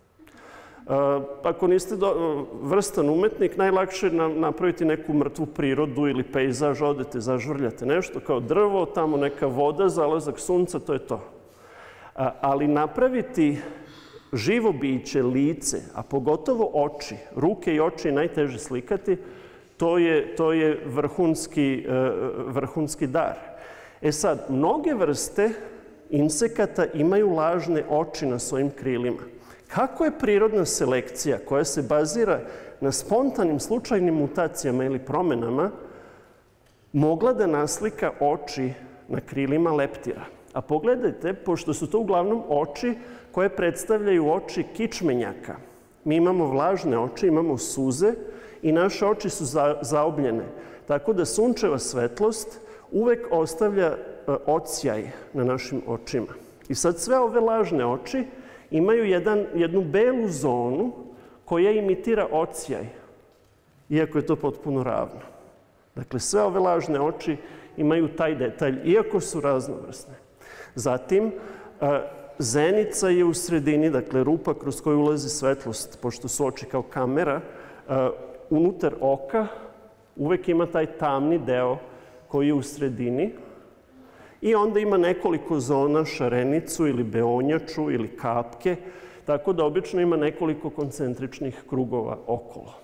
Ako niste vrstan umetnik, najlakše je napraviti neku mrtvu prirodu ili pejzaž, odete, zažvrljate nešto kao drvo, tamo neka voda, zalazak sunca, to je to. Ali napraviti živo biće, lice, a pogotovo oči, ruke i oči je najteže slikati, to je, to je vrhunski, vrhunski dar. E sad, mnoge vrste insekata imaju lažne oči na svojim krilima. Kako je prirodna selekcija koja se bazira na spontanim slučajnim mutacijama ili promenama mogla da naslika oči na krilima leptira? A pogledajte, pošto su to uglavnom oči koje predstavljaju oči kičmenjaka. Mi imamo vlažne oči, imamo suze i naše oči su zaobljene. Tako da sunčeva svetlost uvek ostavlja odsjaj na našim očima. I sad sve ove lažne oči imaju jedan, jednu belu zonu koja imitira odsjaj, iako je to potpuno ravno. Dakle, sve ove lažne oči imaju taj detalj, iako su raznovrsne. Zatim, zenica je u sredini, dakle, rupa kroz koju ulazi svetlost, pošto su oči kao kamera, unutar oka uvek ima taj tamni deo koji je u sredini i onda ima nekoliko zona, šarenicu ili beonjaču ili kapke, tako da obično ima nekoliko koncentričnih krugova okolo.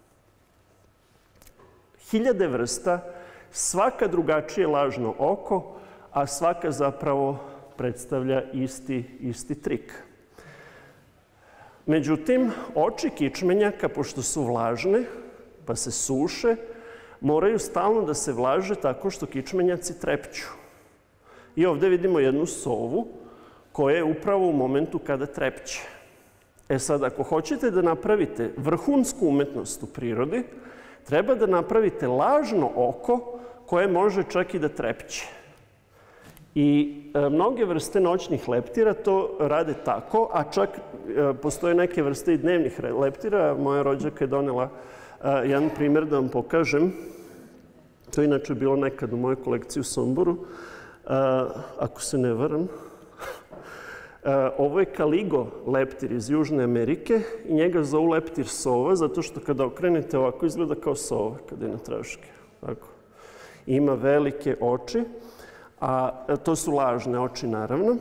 Hiljade vrsta, svaka drugačije lažno oko, a svaka zapravo predstavlja isti, isti trik. Međutim, oči kičmenjaka, pošto su vlažne, pa se suše, moraju stalno da se vlaže tako što kičmenjaci trepću. I ovde vidimo jednu sovu koja je upravo u momentu kada trepće. E sad, ako hoćete da napravite vrhunsku umetnost u prirodi, treba da napravite lažno oko koje može čak i da trepće. I e, mnoge vrste noćnih leptira to rade tako, a čak e, postoje neke vrste i dnevnih leptira. Moja rođaka je donela e, jedan primjer da vam pokažem. To je inače bilo nekad u mojoj kolekciji u Somboru, e, ako se ne varam. E, ovo je Kaligo leptir iz Južne Amerike i njega zovu leptir sova, zato što kada okrenete ovako izgleda kao sova kada je na traške. Tako. Ima velike oči. A to su lažne oči, naravno.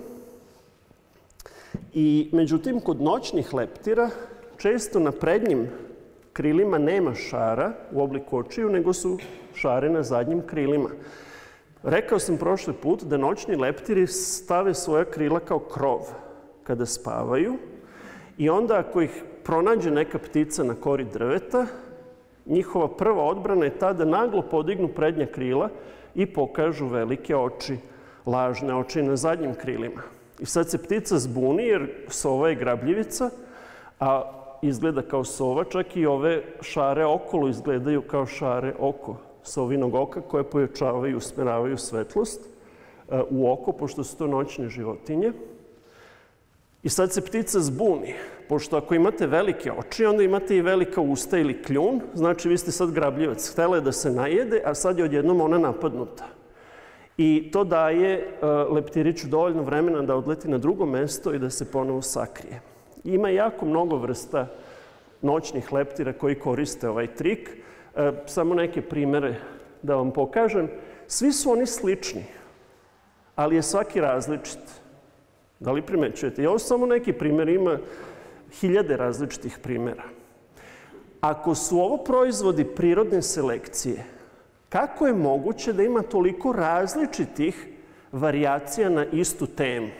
I, međutim, kod noćnih leptira često na prednjim krilima nema šara u obliku očiju, nego su šare na zadnjim krilima. Rekao sam prošli put da noćni leptiri stave svoja krila kao krov kada spavaju i onda ako ih pronađe neka ptica na kori drveta, njihova prva odbrana je ta da naglo podignu prednja krila i pokažu velike oči, lažne oči na zadnjim krilima. I sad se ptica zbuni jer sova je grabljivica, a izgleda kao sova, čak i ove šare okolo izgledaju kao šare oko sovinog oka koje pojačavaju i usmeravaju svetlost u oko, pošto su to noćne životinje. I sad se ptica zbuni, pošto ako imate velike oči, onda imate i velika usta ili kljun, znači vi ste sad grabljivac. Htela je da se najede, a sad je odjednom ona napadnuta. I to daje uh, leptiriću dovoljno vremena da odleti na drugo mesto i da se ponovo sakrije. Ima jako mnogo vrsta noćnih leptira koji koriste ovaj trik. Uh, samo neke primere da vam pokažem. Svi su oni slični, ali je svaki različit. Da li primećujete? I ovo samo neki primjer, ima hiljade različitih primjera. Ako su ovo proizvodi prirodne selekcije, kako je moguće da ima toliko različitih varijacija na istu temu?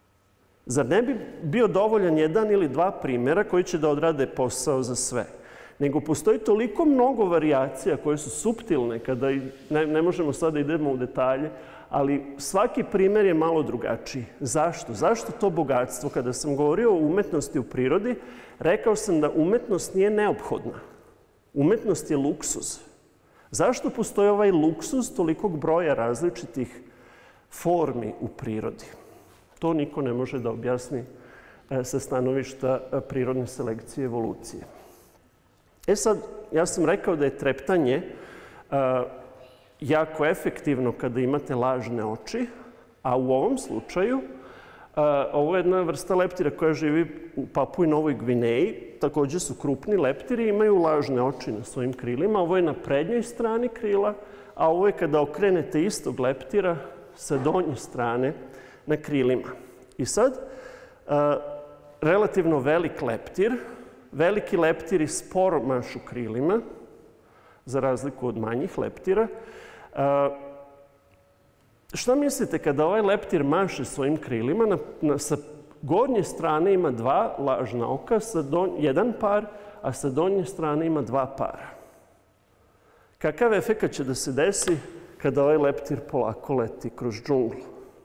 Zar ne bi bio dovoljan jedan ili dva primjera koji će da odrade posao za sve? nego postoji toliko mnogo varijacija koje su suptilne, kada ne, ne možemo sada idemo u detalje, ali svaki primjer je malo drugačiji. Zašto? Zašto to bogatstvo? Kada sam govorio o umetnosti u prirodi, rekao sam da umetnost nije neophodna. Umetnost je luksuz. Zašto postoji ovaj luksuz tolikog broja različitih formi u prirodi? To niko ne može da objasni sa stanovišta prirodne selekcije i evolucije. E sad, ja sam rekao da je treptanje jako efektivno kada imate lažne oči, a u ovom slučaju ovo je jedna vrsta leptira koja živi u Papui Novoj Gvineji. Također su krupni leptiri i imaju lažne oči na svojim krilima. Ovo je na prednjoj strani krila, a ovo je kada okrenete istog leptira sa donje strane na krilima. I sad, relativno velik leptir, veliki leptiri sporo mašu krilima, za razliku od manjih leptira. Šta mislite kada ovaj leptir maše svojim krilima? Na, na, sa gornje strane ima dva lažna oka, sa don, jedan par, a sa donje strane ima dva para. Kakav efekat će da se desi kada ovaj leptir polako leti kroz džunglu?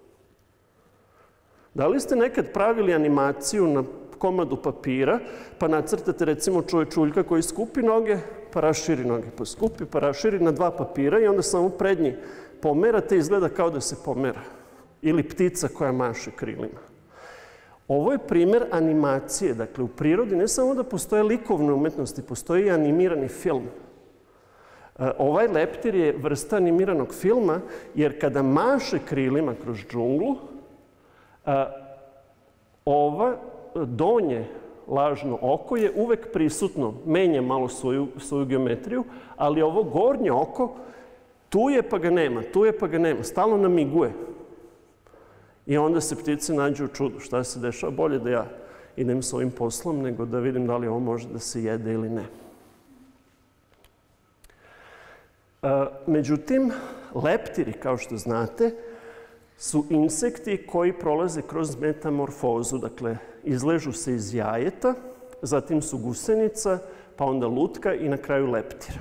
Da li ste nekad pravili animaciju na komadu papira, pa nacrtate recimo čovječuljka koji skupi noge, pa raširi noge, pa skupi, pa raširi na dva papira i onda samo prednji pomerate, izgleda kao da se pomera. Ili ptica koja maše krilima. Ovo je primjer animacije. Dakle, u prirodi ne samo da postoje likovne umetnosti, postoji i animirani film. Ovaj leptir je vrsta animiranog filma, jer kada maše krilima kroz džunglu, ova donje lažno oko je uvek prisutno, menja malo svoju, svoju geometriju, ali ovo gornje oko, tu je pa ga nema, tu je pa ga nema, stalno namiguje. I onda se ptice nađu u čudu. Šta se dešava? Bolje da ja idem s ovim poslom, nego da vidim da li ovo može da se jede ili ne. Međutim, leptiri, kao što znate, su insekti koji prolaze kroz metamorfozu. Dakle, izležu se iz jajeta, zatim su gusenica, pa onda lutka i na kraju leptira.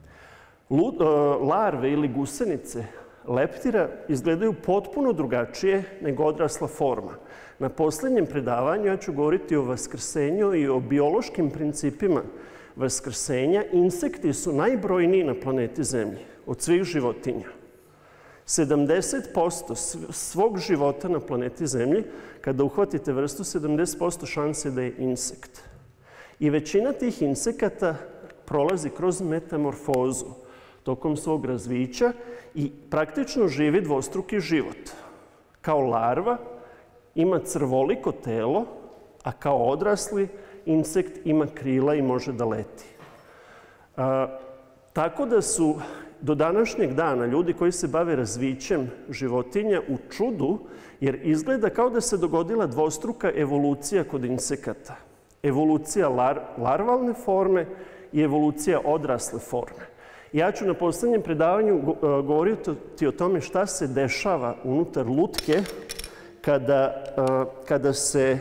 Larve ili gusenice leptira izgledaju potpuno drugačije nego odrasla forma. Na posljednjem predavanju ja ću govoriti o vaskrsenju i o biološkim principima vaskrsenja. Insekti su najbrojniji na planeti Zemlji od svih životinja. sedamdeset posto svog života na planeti Zemlji, kada uhvatite vrstu, sedamdeset posto šanse da je insekt. I većina tih insekata prolazi kroz metamorfozu tokom svog razvića i praktično živi dvostruki život. Kao larva ima crvoliko telo, a kao odrasli insekt ima krila i može da leti. A, tako da su do današnjeg dana ljudi koji se bave razvićem životinja u čudu, jer izgleda kao da se dogodila dvostruka evolucija kod insekata. Evolucija lar, larvalne forme i evolucija odrasle forme. Ja ću na posljednjem predavanju govoriti o tome šta se dešava unutar lutke kada, kada se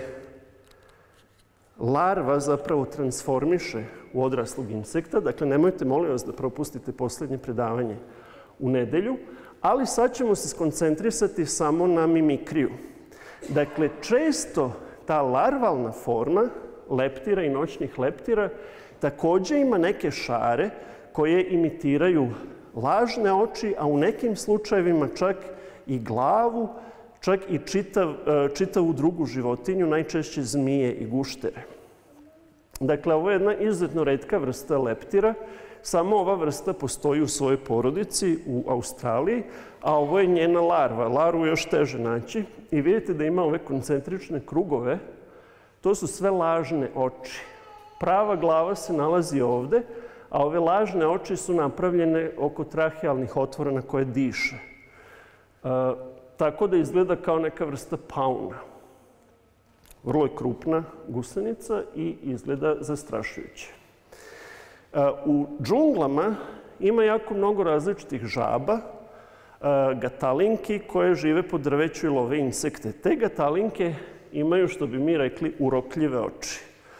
larva zapravo transformiše u odraslog insekta. Dakle, nemojte, molim vas, da propustite posljednje predavanje u nedelju, ali sad ćemo se skoncentrisati samo na mimikriju. Dakle, često ta larvalna forma leptira i noćnih leptira također ima neke šare koje imitiraju lažne oči, a u nekim slučajevima čak i glavu, čak i čitav, čitavu drugu životinju, najčešće zmije i guštere. Dakle, ovo je jedna izuzetno retka vrsta leptira. Samo ova vrsta postoji u svojoj porodici u Australiji, a ovo je njena larva. Larvu je još teže naći i vidite da ima ove koncentrične krugove. To su sve lažne oči. Prava glava se nalazi ovde, a ove lažne oči su napravljene oko trahealnih otvora na koje diše. E, tako da izgleda kao neka vrsta pauna. Vrlo je krupna gusenica i izgleda zastrašujuće. E, u džunglama ima jako mnogo različitih žaba, e, gatalinki koje žive po drveću i love insekte. Te gatalinke imaju, što bi mi rekli, urokljive oči.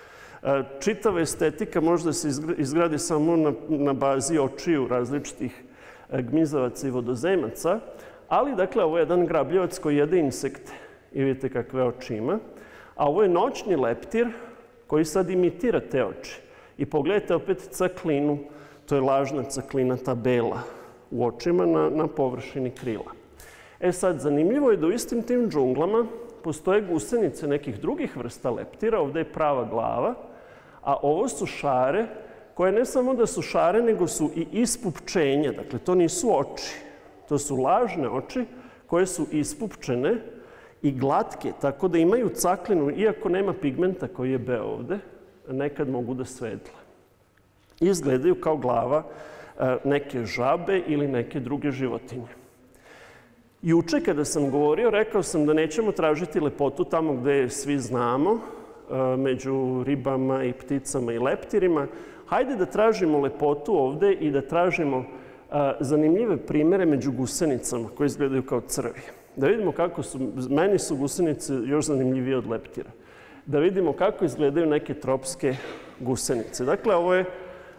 Čitava estetika možda se izgradi samo na, na bazi očiju različitih gmizavaca i vodozemaca, ali dakle ovo je jedan grabljivac koji jede insekte i vidite kakve oči ima, a ovo je noćni leptir koji sad imitira te oči. I pogledajte opet caklinu, to je lažna caklina, ta bela u očima na, na površini krila. E sad, zanimljivo je da u istim tim džunglama postoje gusenice nekih drugih vrsta leptira, ovdje je prava glava, a ovo su šare koje ne samo da su šare, nego su i ispupčenje. Dakle, to nisu oči, to su lažne oči koje su ispupčene i glatke, tako da imaju caklinu, iako nema pigmenta koji je beo ovde, nekad mogu da svedle. Izgledaju kao glava neke žabe ili neke druge životinje. Juče kada sam govorio, rekao sam da nećemo tražiti lepotu tamo gde svi znamo, među ribama i pticama i leptirima. Hajde da tražimo lepotu ovde i da tražimo zanimljive primere među gusenicama koje izgledaju kao crvi. Da vidimo kako su, meni su gusenice još zanimljivije od leptira. Da vidimo kako izgledaju neke tropske gusenice. Dakle, ovo je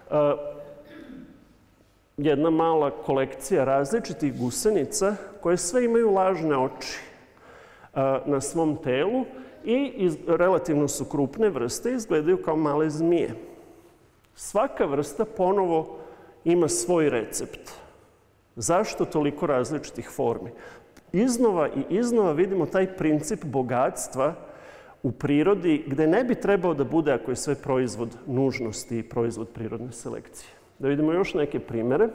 jedna mala kolekcija različitih gusenica koje sve imaju lažne oči na svom telu i relativno su krupne vrste i izgledaju kao male zmije. Svaka vrsta ponovo ima svoj recept. Zašto toliko različitih formi? Iznova i iznova vidimo taj princip bogatstva u prirodi gde ne bi trebao da bude ako je sve proizvod nužnosti i proizvod prirodne selekcije. Da vidimo još neke primere.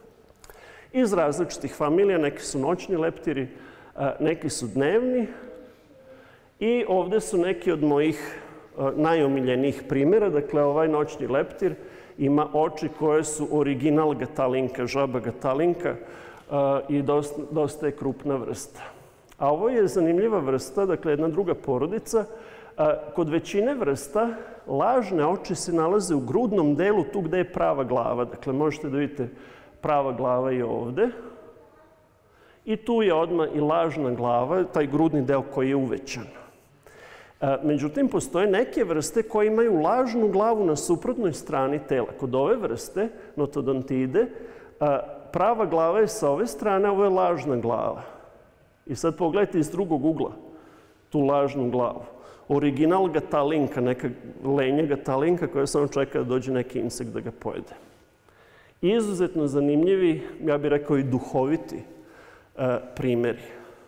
Iz različitih familija, neki su noćni leptiri, neki su dnevni. I ovde su neki od mojih najomiljenijih primjera. Dakle, ovaj noćni leptir ima oči koje su original gatalinka, žaba gatalinka i dosta, dosta je krupna vrsta. A ovo je zanimljiva vrsta, dakle jedna druga porodica. Kod većine vrsta lažne oči se nalaze u grudnom delu, tu gde je prava glava. Dakle, možete da vidite prava glava i ovde. I tu je odmah i lažna glava, taj grudni deo koji je uvećan. Međutim, postoje neke vrste koje imaju lažnu glavu na suprotnoj strani tela. Kod ove vrste, notodontide, prava glava je sa ove strane, ovo je lažna glava. I sad pogledajte iz drugog ugla tu lažnu glavu. Original gatalinka, neka lenja gatalinka koja samo čeka da dođe neki insekt da ga pojede. Izuzetno zanimljivi, ja bih rekao i duhoviti primjeri.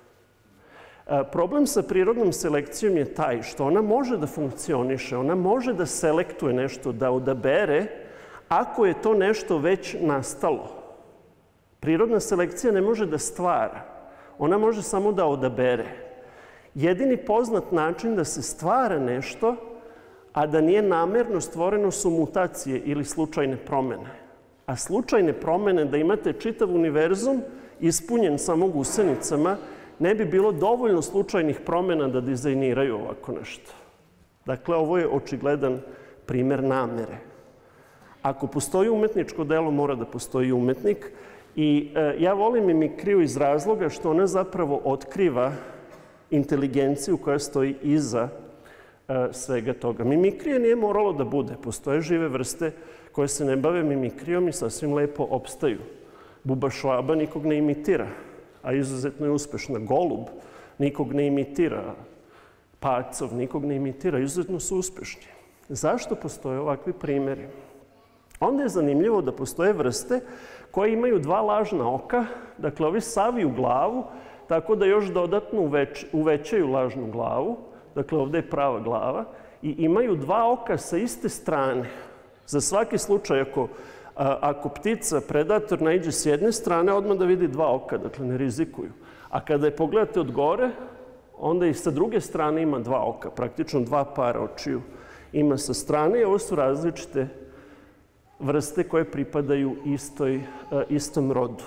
Problem sa prirodnom selekcijom je taj što ona može da funkcioniše, ona može da selektuje nešto, da odabere ako je to nešto već nastalo. Prirodna selekcija ne može da stvara, ona može samo da odabere. Jedini poznat način da se stvara nešto, a da nije namerno stvoreno, su mutacije ili slučajne promene. A slučajne promene, da imate čitav univerzum ispunjen samo gusenicama, ne bi bilo dovoljno slučajnih promena da dizajniraju ovako nešto. Dakle, ovo je očigledan primer namere. Ako postoji umetničko delo, mora da postoji umetnik. I e, ja volim mimikriju iz razloga što ona zapravo otkriva inteligenciju koja stoji iza e, svega toga. Mimikrija nije moralo da bude. Postoje žive vrste koje se ne bave mimikrijom i sasvim lepo opstaju. Buba švaba nikog ne imitira, a izuzetno je uspešna. Golub nikog ne imitira. Pacov nikog ne imitira. Izuzetno su uspešni. Zašto postoje ovakvi primjeri? Onda je zanimljivo da postoje vrste koje imaju dva lažna oka. Dakle, ovi saviju glavu, tako da još dodatno uveć, uvećaju lažnu glavu. Dakle, ovdje je prava glava. I imaju dva oka sa iste strane. Za svaki slučaj, ako, a, ako ptica, predator, naiđe s jedne strane, odmah da vidi dva oka, dakle ne rizikuju. A kada je pogledate od gore, onda i sa druge strane ima dva oka, praktično dva para očiju ima sa strane. I ovo su različite vrste koje pripadaju istoj, a, istom rodu.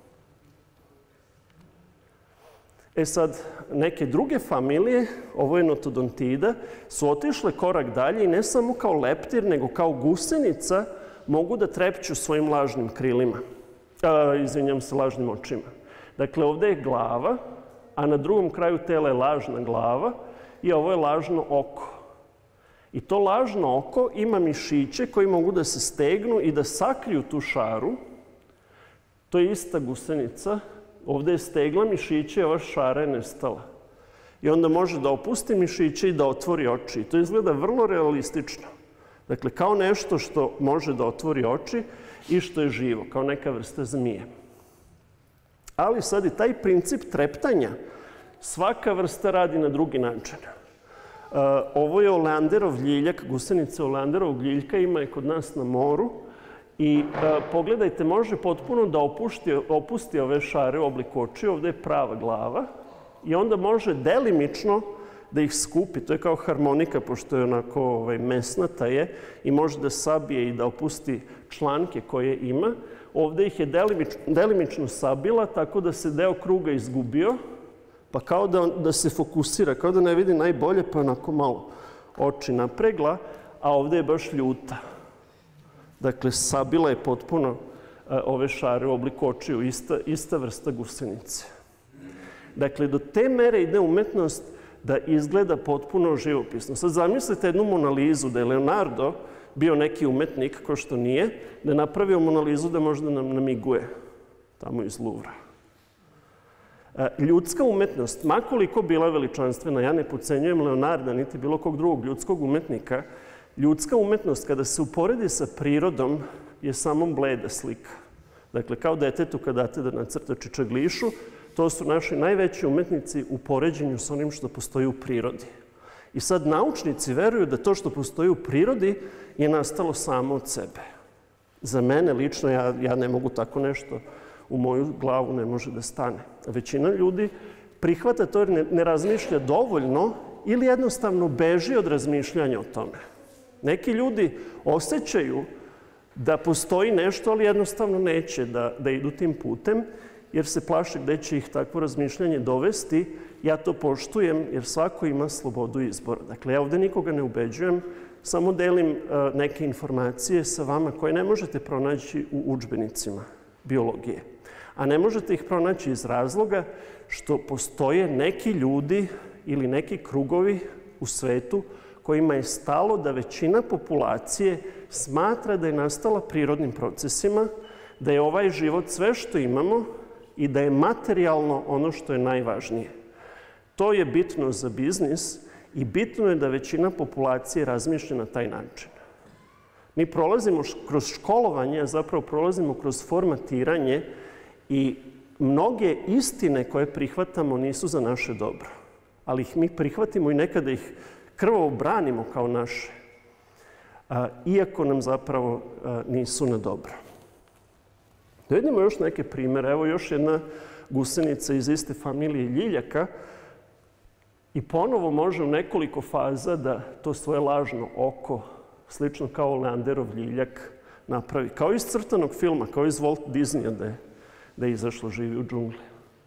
E sad, neke druge familije, ovo je notodontida, su otišle korak dalje i ne samo kao leptir, nego kao gusenica mogu da trepću svojim lažnim krilima. A, izvinjam se, lažnim očima. Dakle, ovdje je glava, a na drugom kraju tela je lažna glava i ovo je lažno oko. I to lažno oko ima mišiće koji mogu da se stegnu i da sakriju tu šaru. To je ista gusenica. Ovdje je stegla mišiće i ova šara je nestala. I onda može da opusti mišiće i da otvori oči. I to izgleda vrlo realistično. Dakle, kao nešto što može da otvori oči i što je živo, kao neka vrsta zmije. Ali sad i taj princip treptanja, svaka vrsta radi na drugi način. Uh, ovo je oleanderov ljiljak, gusenica oleanderovog ljiljka, ima je kod nas na moru. I uh, pogledajte, može potpuno da opušti, opusti ove šare u obliku očiju, ovdje je prava glava. I onda može delimično da ih skupi, to je kao harmonika, pošto je onako ovaj, mesnata je, i može da sabije i da opusti članke koje ima. Ovdje ih je delimično, delimično sabila, tako da se deo kruga izgubio, pa kao da, da se fokusira, kao da ne vidi najbolje, pa onako malo oči napregla, a ovdje je baš ljuta. Dakle, sabila je potpuno uh, ove šare u obliku očiju, ista, ista vrsta gusenice. Dakle, do te mere ide umetnost da izgleda potpuno živopisno. Sad zamislite jednu Monalizu, da je Leonardo bio neki umetnik, ko što nije, da je napravio Monalizu da možda nam namiguje tamo iz Luvra. Ljudska umetnost, makoliko bila veličanstvena, ja ne podcenjujem Leonarda, niti bilo kog drugog ljudskog umetnika, ljudska umetnost kada se uporedi sa prirodom je samo bleda slika. Dakle, kao detetu kad date da nacrta čičaglišu, to su naši najveći umetnici u poređenju s onim što postoji u prirodi. I sad naučnici veruju da to što postoji u prirodi je nastalo samo od sebe. Za mene lično, ja, ja ne mogu tako nešto, u moju glavu ne može da stane. Većina ljudi prihvata to jer ne, ne razmišlja dovoljno ili jednostavno beži od razmišljanja o tome. Neki ljudi osjećaju da postoji nešto, ali jednostavno neće da, da idu tim putem, jer se plaše gde će ih takvo razmišljanje dovesti. Ja to poštujem, jer svako ima slobodu izbora. Dakle, ja ovdje nikoga ne ubeđujem, samo delim uh, neke informacije sa vama koje ne možete pronaći u udžbenicima biologije. A ne možete ih pronaći iz razloga što postoje neki ljudi ili neki krugovi u svetu kojima je stalo da većina populacije smatra da je nastala prirodnim procesima, da je ovaj život sve što imamo i da je materijalno ono što je najvažnije. To je bitno za biznis i bitno je da većina populacije razmišlja na taj način. Mi prolazimo kroz školovanje, a zapravo prolazimo kroz formatiranje i mnoge istine koje prihvatamo nisu za naše dobro. Ali ih mi prihvatimo i nekada ih krvavo branimo kao naše, a, iako nam zapravo a, nisu na dobro. Da vidimo još neke primere. Evo još jedna gusenica iz iste familije ljiljaka i ponovo može u nekoliko faza da to svoje lažno oko, slično kao Leanderov ljiljak, napravi. Kao iz crtanog filma, kao iz Walt Disneya da je, da je izašlo Živi u džungli.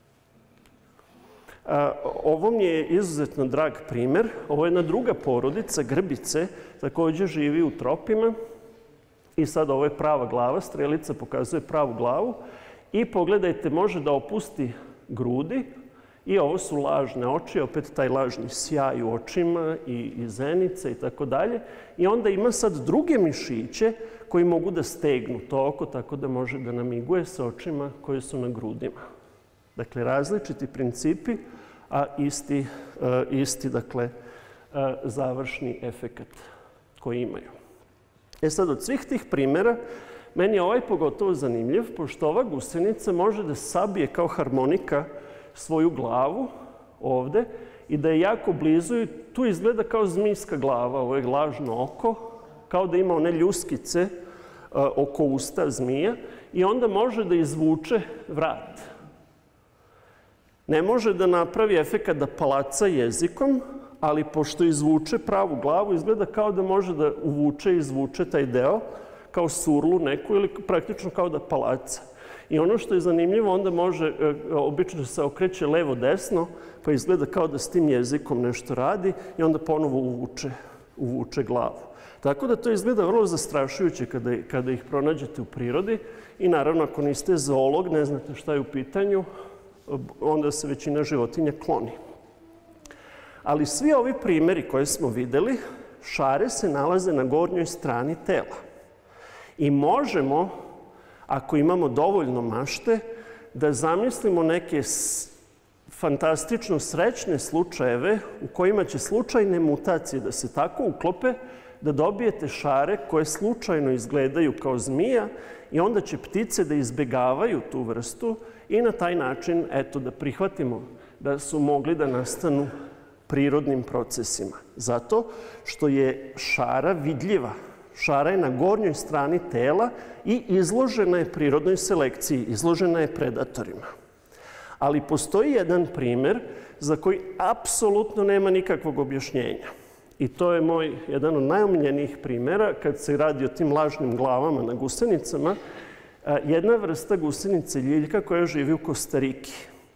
A, ovo mi je izuzetno drag primer. Ovo je jedna druga porodica, grbice, također živi u tropima. I sad ovo je prava glava, strelica pokazuje pravu glavu. I pogledajte, može da opusti grudi. I ovo su lažne oči, opet taj lažni sjaj u očima i, i zenice i tako dalje. I onda ima sad druge mišiće koji mogu da stegnu to oko tako da može da namiguje sa očima koje su na grudima. Dakle, različiti principi, a isti, uh, isti dakle, uh, završni efekat koji imaju. E sad, od svih tih primjera, meni je ovaj pogotovo zanimljiv, pošto ova gusenica može da sabije kao harmonika svoju glavu ovde i da je jako blizu i tu izgleda kao zmijska glava, ovo je lažno oko, kao da ima one ljuskice uh, oko usta zmija i onda može da izvuče vrat. Ne može da napravi efekat da palaca jezikom, ali pošto izvuče pravu glavu, izgleda kao da može da uvuče i izvuče taj deo, kao surlu neku ili praktično kao da palaca. I ono što je zanimljivo, onda može, obično se okreće levo-desno, pa izgleda kao da s tim jezikom nešto radi i onda ponovo uvuče, uvuče glavu. Tako da to izgleda vrlo zastrašujuće kada, kada ih pronađete u prirodi i naravno ako niste zoolog, ne znate šta je u pitanju, onda se većina životinja kloni. Ali svi ovi primjeri koje smo videli Šare se nalaze na gornjoj strani tela. I možemo, ako imamo dovoljno mašte, da zamislimo neke fantastično srećne slučajeve u kojima će slučajne mutacije da se tako uklope da dobijete šare koje slučajno izgledaju kao zmija i onda će ptice da izbegavaju tu vrstu i na taj način, eto, da prihvatimo da su mogli da nastanu prirodnim procesima. Zato što je šara vidljiva. Šara je na gornjoj strani tela i izložena je prirodnoj selekciji, izložena je predatorima. Ali postoji jedan primer za koji apsolutno nema nikakvog objašnjenja. I to je moj jedan od najomiljenijih primjera kad se radi o tim lažnim glavama na gusenicama. Jedna vrsta gusenice ljiljka koja živi u Kostariki.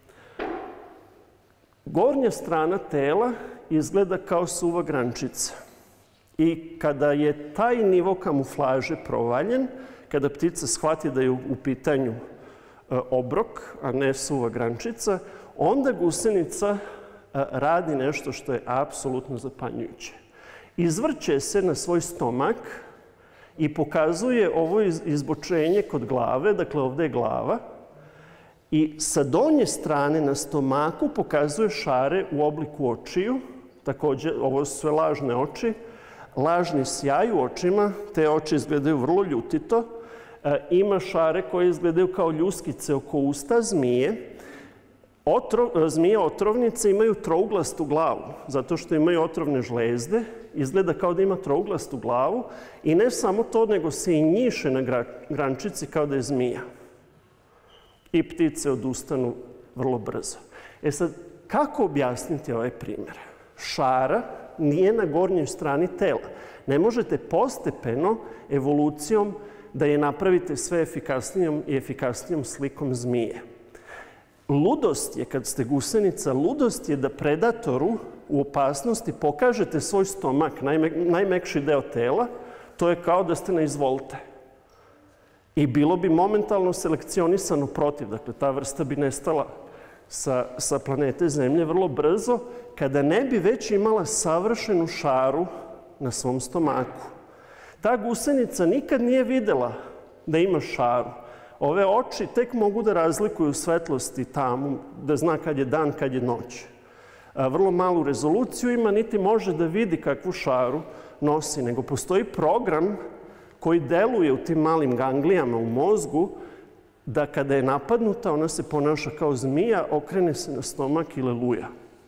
Gornja strana tela izgleda kao suva grančica. I kada je taj nivo kamuflaže provaljen, kada ptica shvati da je u pitanju obrok, a ne suva grančica, onda gusenica radi nešto što je apsolutno zapanjujuće. Izvrće se na svoj stomak i pokazuje ovo izbočenje kod glave, dakle ovdje je glava, i sa donje strane na stomaku pokazuje šare u obliku očiju, također ovo su sve lažne oči, lažni sjaj u očima, te oči izgledaju vrlo ljutito, ima šare koje izgledaju kao ljuskice oko usta zmije. Otrov, zmije otrovnice imaju trouglastu glavu, zato što imaju otrovne žlezde, izgleda kao da ima trouglastu glavu i ne samo to, nego se i njiše na grančici kao da je zmija. I ptice odustanu vrlo brzo. E sad, kako objasniti ovaj primjer? Šara nije na gornjoj strani tela. Ne možete postepeno evolucijom da je napravite sve efikasnijom i efikasnijom slikom zmije. Ludost je, kad ste gusenica, ludost je da predatoru u opasnosti pokažete svoj stomak, najme, najmekši deo tela, to je kao da ste na izvolte. I bilo bi momentalno selekcionisano protiv, dakle ta vrsta bi nestala sa, sa planete Zemlje vrlo brzo, kada ne bi već imala savršenu šaru na svom stomaku. Ta gusenica nikad nije videla da ima šaru. Ove oči tek mogu da razlikuju svetlost i tamu, da zna kad je dan, kad je noć. Vrlo malu rezoluciju ima, niti može da vidi kakvu šaru nosi, nego postoji program koji deluje u tim malim ganglijama u mozgu, da kada je napadnuta, ona se ponaša kao zmija, okrene se na stomak i leluja.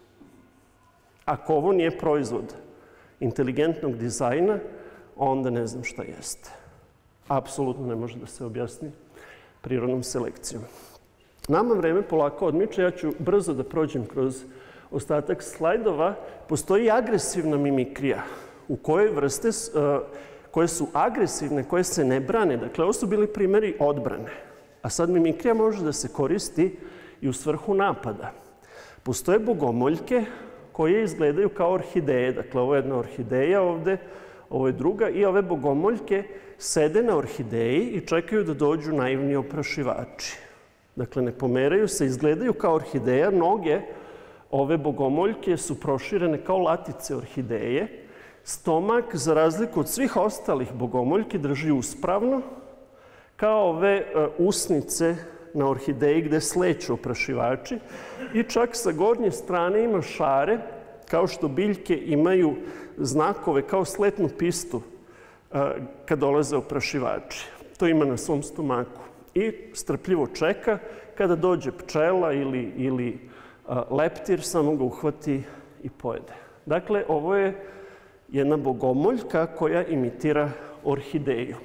Ako ovo nije proizvod inteligentnog dizajna, onda ne znam šta jeste. Apsolutno ne može da se objasni prirodnom selekcijom. Nama vreme polako odmiče, ja ću brzo da prođem kroz ostatak slajdova. Postoji agresivna mimikrija u kojoj vrste koje su agresivne, koje se ne brane. Dakle, ovo su bili primjeri odbrane. A sad mimikrija može da se koristi i u svrhu napada. Postoje bogomoljke koje izgledaju kao orhideje. Dakle, ovo je jedna orhideja ovde, ovo je druga. I ove bogomoljke sede na orhideji i čekaju da dođu naivni oprašivači. Dakle, ne pomeraju se, izgledaju kao orhideja. Noge ove bogomoljke su proširene kao latice orhideje. Stomak, za razliku od svih ostalih bogomoljki, drži uspravno, kao ove usnice na orhideji gde sleću oprašivači. I čak sa gornje strane ima šare, kao što biljke imaju znakove kao sletnu pistu kad dolaze oprašivači. To ima na svom stomaku. I strpljivo čeka kada dođe pčela ili, ili leptir, samo ga uhvati i pojede. Dakle, ovo je jedna bogomoljka koja imitira orhideju.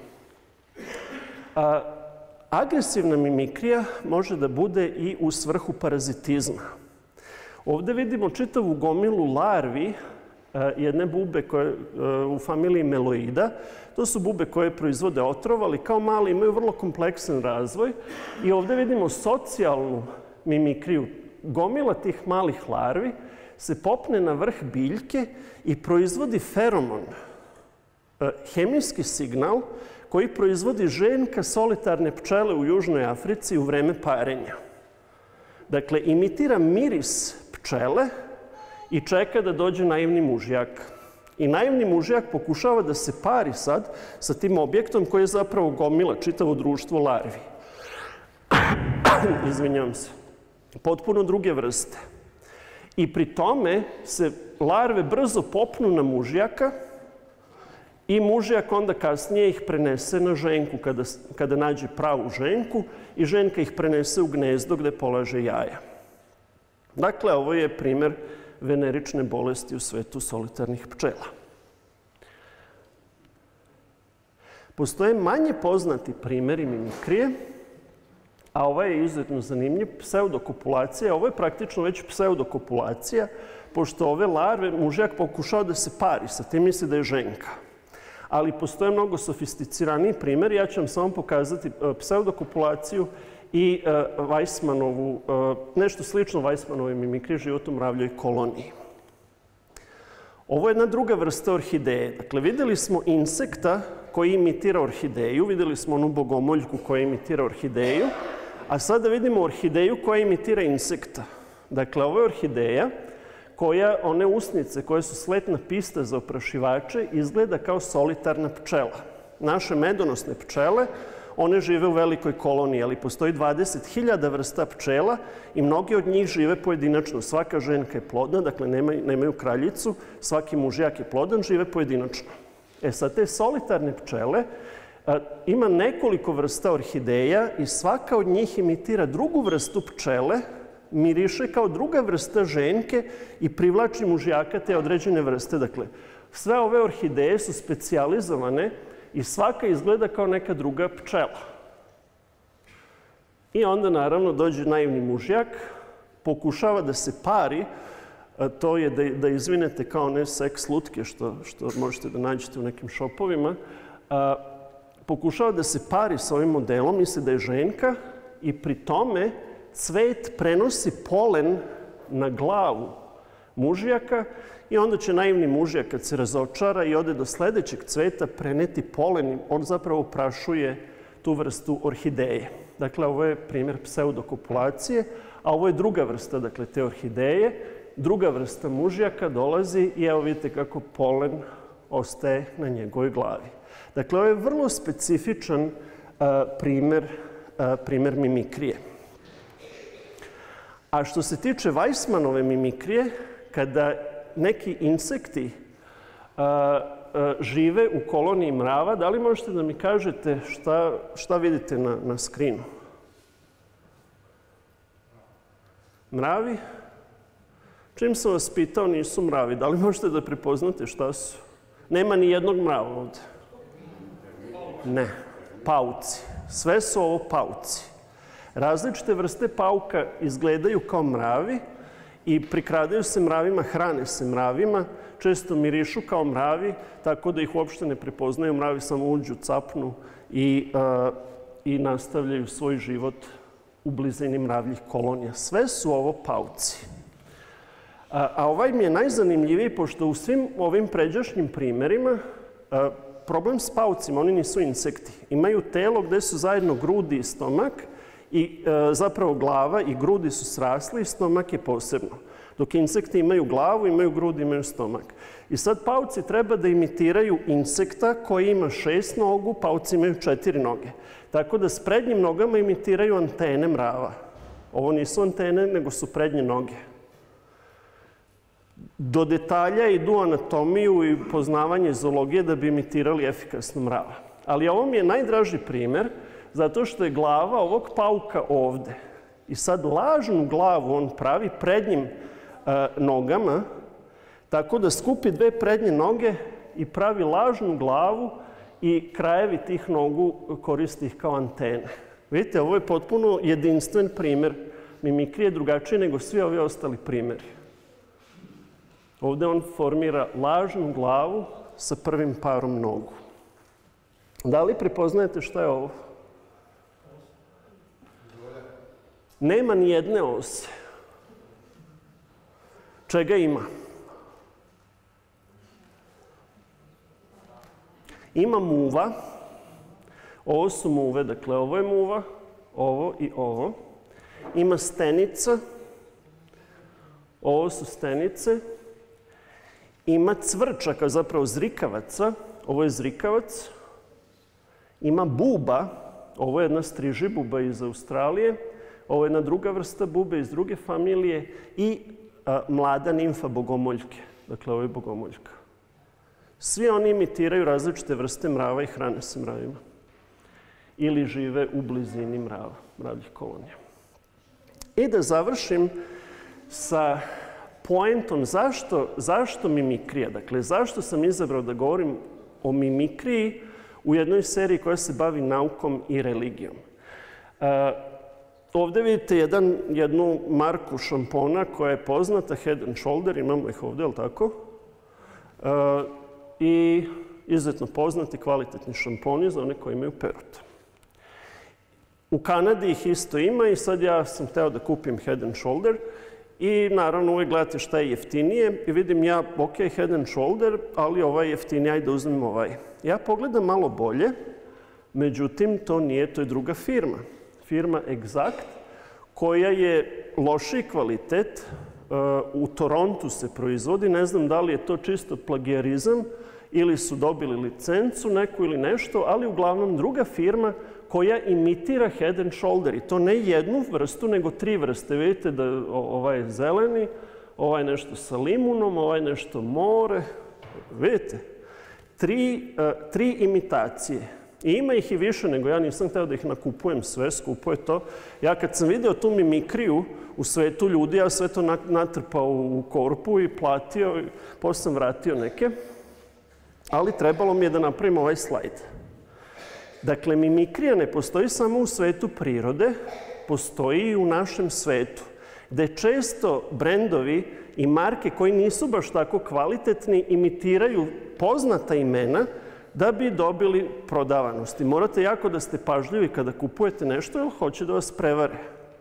A, agresivna mimikrija može da bude i u svrhu parazitizma. Ovdje vidimo čitavu gomilu larvi jedne bube koje, u familiji meloida. To su bube koje proizvode otrov, ali kao mali imaju vrlo kompleksan razvoj. I ovdje vidimo socijalnu mimikriju. Gomila tih malih larvi se popne na vrh biljke i proizvodi feromon, hemijski signal koji proizvodi ženka solitarne pčele u Južnoj Africi u vreme parenja. Dakle, imitira miris pčele i čeka da dođe naivni mužjak. I naivni mužjak pokušava da se pari sad sa tim objektom koji je zapravo gomila čitavo društvo larvi. Izvinjavam se. Potpuno druge vrste. I pri tome se larve brzo popnu na mužjaka i mužjak onda kasnije ih prenese na ženku kada, kada nađe pravu ženku i ženka ih prenese u gnezdo gde polaže jaja. Dakle, ovo je primer venerične bolesti u svetu solitarnih pčela. Postoje manje poznati primeri mimikrije, a ovaj je izuzetno zanimljiv, pseudokopulacija. Ovo je praktično već pseudokopulacija, pošto ove larve mužjak pokušao da se pari, sa tim misli da je ženka. Ali postoje mnogo sofisticiraniji primjer. Ja ću vam samo pokazati pseudokopulaciju i Weissmanovu, nešto slično Weissmanovoj mimikriji životu u mravljoj koloniji. Ovo je jedna druga vrsta orhideje. Dakle, videli smo insekta koji imitira orhideju, videli smo onu bogomoljku koja imitira orhideju, a sada vidimo orhideju koja imitira insekta. Dakle, ovo je orhideja koja, one usnice koje su sletna pista za oprašivače, izgleda kao solitarna pčela. Naše medonosne pčele, one žive u velikoj koloniji, ali postoji dvadeset hiljada vrsta pčela i mnogi od njih žive pojedinačno. Svaka ženka je plodna, dakle nemaju, nemaju kraljicu, svaki mužjak je plodan, žive pojedinačno. E sad, te solitarne pčele a, ima nekoliko vrsta orhideja i svaka od njih imitira drugu vrstu pčele, miriše kao druga vrsta ženke i privlači mužjaka te određene vrste. Dakle, sve ove orhideje su specijalizovane i svaka izgleda kao neka druga pčela. I onda, naravno, dođe naivni mužjak, pokušava da se pari, a to je da, da izvinete kao one seks lutke što, što možete da nađete u nekim šopovima, a, pokušava da se pari sa ovim modelom, misli da je ženka i pri tome cvet prenosi polen na glavu mužjaka i onda će naivni mužjak, kad se razočara i ode do sledećeg cveta, preneti polen. On zapravo prašuje tu vrstu orhideje. Dakle, ovo je primjer pseudokopulacije, a ovo je druga vrsta, dakle, te orhideje. Druga vrsta mužjaka dolazi i evo vidite kako polen ostaje na njegovoj glavi. Dakle, ovo je vrlo specifičan uh, primjer, uh, primjer mimikrije. A što se tiče Weissmanove mimikrije, kada neki insekti a, a, žive u koloniji mrava, da li možete da mi kažete šta, šta vidite na, na skrinu? Mravi? Čim sam vas pitao, nisu mravi. Da li možete da prepoznate šta su? Nema ni jednog mrava ovde. Ne. Pauci. Sve su ovo pauci. Različite vrste pauka izgledaju kao mravi i prikradaju se mravima, hrane se mravima, često mirišu kao mravi, tako da ih uopšte ne prepoznaju. Mravi samo uđu, capnu i, uh, i nastavljaju svoj život u blizini mravljih kolonija. Sve su ovo pauci. A, a ovaj mi je najzanimljiviji, pošto u svim ovim pređašnjim primerima uh, problem s paucima, oni nisu insekti. Imaju telo gde su zajedno grudi i stomak, i e, zapravo glava i grudi su srasli i stomak je posebno. Dok insekti imaju glavu, imaju grudi, imaju stomak. I sad pauci treba da imitiraju insekta koji ima šest nogu, pauci imaju četiri noge. Tako da s prednjim nogama imitiraju antene mrava. Ovo nisu antene, nego su prednje noge. Do detalja idu anatomiju i poznavanje zoologije da bi imitirali efikasno mrava. Ali ovo mi je najdraži primer, zato što je glava ovog pauka ovde. I sad lažnu glavu on pravi prednjim e, nogama, tako da skupi dve prednje noge i pravi lažnu glavu i krajevi tih nogu koristi ih kao antene. Vidite, ovo je potpuno jedinstven primer mimikrije, drugačije nego svi ovi ostali primjeri. Ovde on formira lažnu glavu sa prvim parom nogu. Da li prepoznajete šta je ovo? Nema ni jedne ose. Čega ima? Ima muva. Ovo su muve, dakle ovo je muva, ovo i ovo. Ima stenica. Ovo su stenice. ima cvrčaka, zapravo zrikavaca, ovo je zrikavac, ima buba, ovo je jedna strižibuba iz Australije, ovo je jedna druga vrsta bube iz druge familije i a, mlada nimfa bogomoljke. Dakle, ovo je bogomoljka. Svi oni imitiraju različite vrste mrava i hrane se mravima. Ili žive u blizini mrava, mravljih kolonija. I da završim sa poentom zašto, zašto mimikrija. Dakle, zašto sam izabrao da govorim o mimikriji u jednoj seriji koja se bavi naukom i religijom. Uh, ovdje vidite jedan, jednu marku šampona koja je poznata, Head and Shoulder, imamo ih ovdje, je li tako? Uh, I izuzetno poznati kvalitetni šamponi za one koji imaju perut. U Kanadi ih isto ima i sad ja sam hteo da kupim Head and Shoulder i naravno uvijek gledate šta je jeftinije i vidim ja, ok, Head and Shoulder, ali ovaj je jeftiniji, ajde uzmem ovaj. Ja pogledam malo bolje, međutim to nije, to je druga firma. Firma Exact, koja je lošiji kvalitet, u Torontu se proizvodi, ne znam da li je to čisto plagijarizam ili su dobili licencu neku ili nešto, ali uglavnom druga firma koja imitira Head and Shoulder. I to ne jednu vrstu, nego tri vrste. Vidite da ovaj je zeleni, ovaj nešto sa limunom, ovaj nešto more. Vidite? Tri, uh, tri imitacije. I ima ih i više nego ja nisam hteo da ih nakupujem sve, skupo je to. Ja kad sam video tu mimikriju u svetu ljudi, ja sve to natrpao u korpu i platio, posle sam vratio neke. Ali trebalo mi je da napravim ovaj slajd. Dakle, mimikrija ne postoji samo u svetu prirode, postoji i u našem svetu, gde često brendovi i marke koji nisu baš tako kvalitetni imitiraju poznata imena da bi dobili prodavanost. I morate jako da ste pažljivi kada kupujete nešto, jer hoće da vas prevare.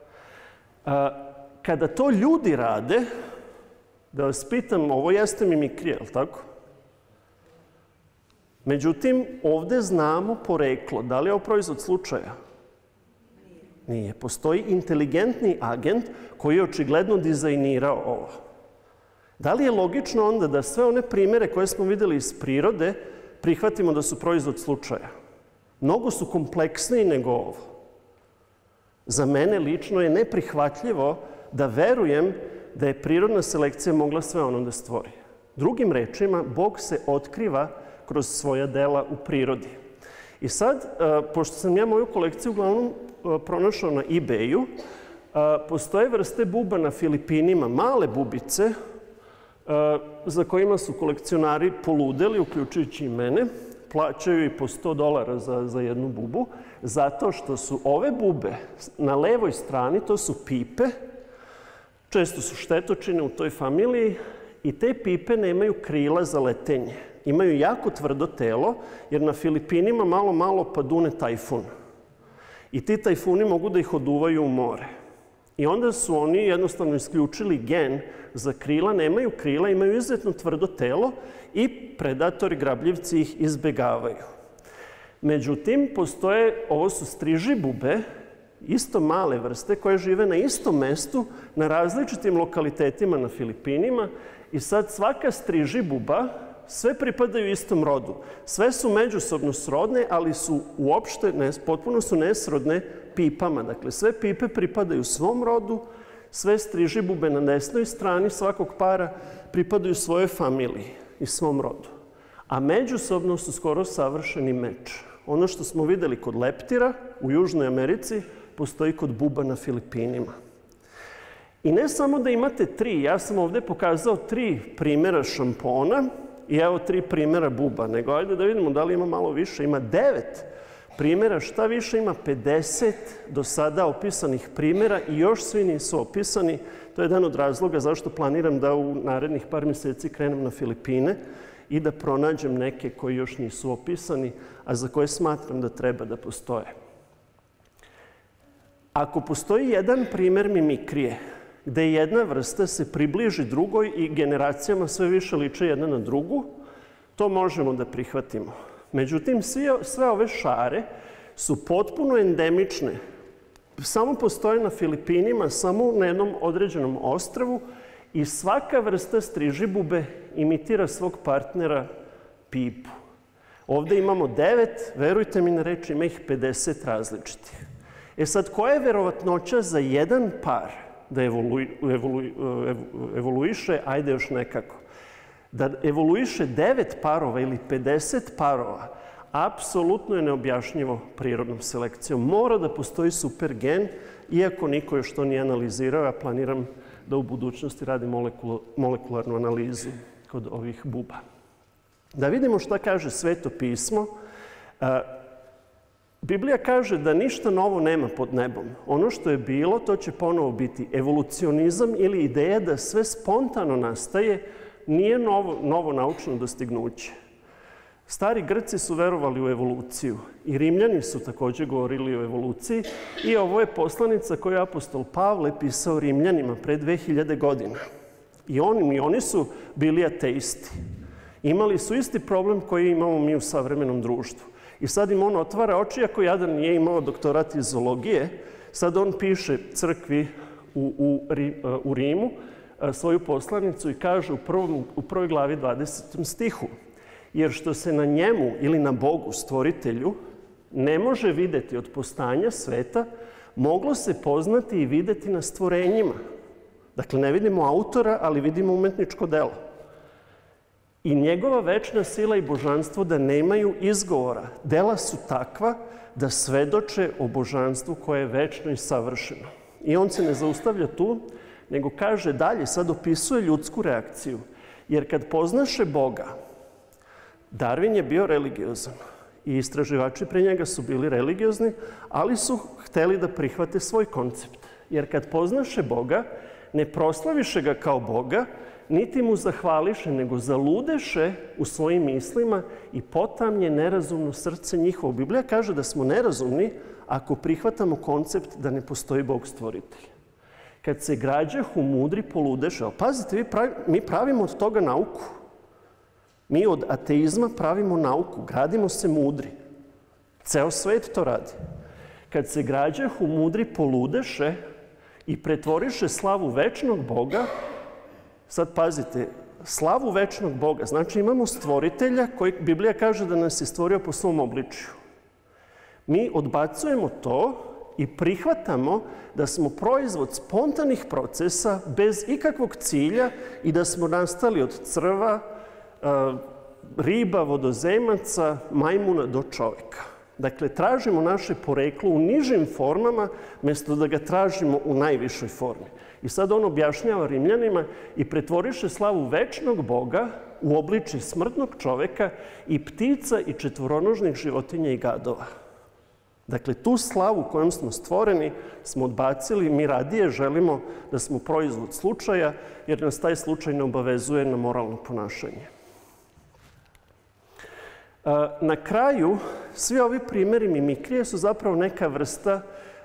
Kada to ljudi rade, da vas pitam, ovo jeste mimikrija, je li tako? Međutim, ovdje znamo poreklo. Da li je ovo proizvod slučaja? Nije. Postoji inteligentni agent koji je očigledno dizajnirao ovo. Da li je logično onda da sve one primjere koje smo vidjeli iz prirode prihvatimo da su proizvod slučaja? Mnogo su kompleksniji nego ovo. Za mene lično je neprihvatljivo da verujem da je prirodna selekcija mogla sve ono da stvori. Drugim rečima, Bog se otkriva kroz svoja dela u prirodi. I sad, pošto sam ja moju kolekciju uglavnom pronašao na eBayu, postoje vrste buba na Filipinima, male bubice, za kojima su kolekcionari poludeli, uključujući i mene, plaćaju i po sto dolara za, za jednu bubu, zato što su ove bube na levoj strani, to su pipe, često su štetočine u toj familiji, i te pipe nemaju krila za letenje. Imaju jako tvrdo telo, jer na Filipinima malo, malo padune tajfun. I ti tajfuni mogu da ih oduvaju u more. I onda su oni jednostavno isključili gen za krila, nemaju krila, imaju izuzetno tvrdo telo i predatori, grabljivci ih izbegavaju. Međutim, postoje, ovo su strižibube, isto male vrste koje žive na istom mestu, na različitim lokalitetima na Filipinima i sad svaka strižibuba, sve pripadaju istom rodu. Sve su međusobno srodne, ali su uopšte, ne, potpuno su nesrodne pipama. Dakle, sve pipe pripadaju svom rodu, sve strižibube na desnoj strani svakog para pripadaju svojoj familiji i svom rodu. A međusobno su skoro savršeni meč. Ono što smo videli kod leptira u Južnoj Americi, postoji kod buba na Filipinima. I ne samo da imate tri, ja sam ovdje pokazao tri primjera šampona i evo tri primjera buba, nego ajde da vidimo da li ima malo više. Ima devet primjera, šta više ima pedeset do sada opisanih primjera i još svi nisu opisani. To je jedan od razloga zašto planiram da u narednih par mjeseci krenem na Filipine i da pronađem neke koji još nisu opisani, a za koje smatram da treba da postoje. Ako postoji jedan primjer mimikrije, gde jedna vrsta se približi drugoj i generacijama sve više liče jedna na drugu, to možemo da prihvatimo. Međutim, sve ove šare su potpuno endemične. Samo postoje na Filipinima, samo na jednom određenom ostrvu i svaka vrsta strižibube imitira svog partnera pipu. Ovde imamo devet, verujte mi na reč, ima ih pedeset različitih. E sad, koja je verovatnoća za jedan par da evolu, evolu, evoluiše, ajde još nekako, da evoluiše devet parova ili pedeset parova, apsolutno je neobjašnjivo prirodnom selekcijom. Mora da postoji super gen, iako niko još to nije analizirao, ja planiram da u budućnosti radim molekularnu analizu kod ovih buba. Da vidimo šta kaže Sveto pismo. Biblija kaže da ništa novo nema pod nebom. Ono što je bilo, to će ponovo biti. Evolucionizam ili ideja da sve spontano nastaje nije novo, novo naučno dostignuće. Stari Grci su verovali u evoluciju i Rimljani su također govorili o evoluciji i ovo je poslanica koju je apostol Pavle pisao Rimljanima pre dve hiljade godina. I oni, i oni su bili ateisti. Imali su isti problem koji imamo mi u savremenom društvu. I sad im on otvara oči, ako jadan nije imao doktorat iz zoologije, sad on piše crkvi u, u, u Rimu svoju poslanicu i kaže u, prvom, u prvoj glavi dvadesetom stihu: jer što se na njemu ili na Bogu, stvoritelju, ne može videti od postanja sveta, moglo se poznati i videti na stvorenjima. Dakle, ne vidimo autora, ali vidimo umetničko delo. I njegova večna sila i božanstvo da nemaju izgovora. Dela su takva da svedoče o božanstvu koje je večno i savršeno. I on se ne zaustavlja tu, nego kaže dalje, sad opisuje ljudsku reakciju. Jer kad poznaše Boga, Darwin je bio religiozan i istraživači pre njega su bili religiozni, ali su hteli da prihvate svoj koncept. Jer kad poznaše Boga, ne proslaviše ga kao Boga, niti mu zahvališe, nego zaludeše u svojim mislima i potamnje nerazumno srce njihovo. Biblija kaže da smo nerazumni ako prihvatamo koncept da ne postoji Bog stvoritelj. Kad se građahu mudri poludeše, ali pazite, vi pravi, mi pravimo od toga nauku. Mi od ateizma pravimo nauku, gradimo se mudri. Ceo svet to radi. Kad se građahu mudri poludeše i pretvoriše slavu večnog Boga, sad pazite, slavu večnog Boga, znači imamo stvoritelja koji Biblija kaže da nas je stvorio po svom obličju. Mi odbacujemo to i prihvatamo da smo proizvod spontanih procesa bez ikakvog cilja i da smo nastali od crva, riba, vodozemaca, majmuna do čoveka. Dakle, tražimo naše poreklo u nižim formama, mjesto da ga tražimo u najvišoj formi. I sad on objašnjava Rimljanima i pretvoriše slavu večnog Boga u obličje smrtnog čoveka i ptica i četvoronožnih životinja i gadova. Dakle, tu slavu kojom smo stvoreni smo odbacili, mi radije želimo da smo proizvod slučaja, jer nas taj slučaj ne obavezuje na moralno ponašanje. Na kraju, svi ovi primjeri mimikrije su zapravo neka vrsta,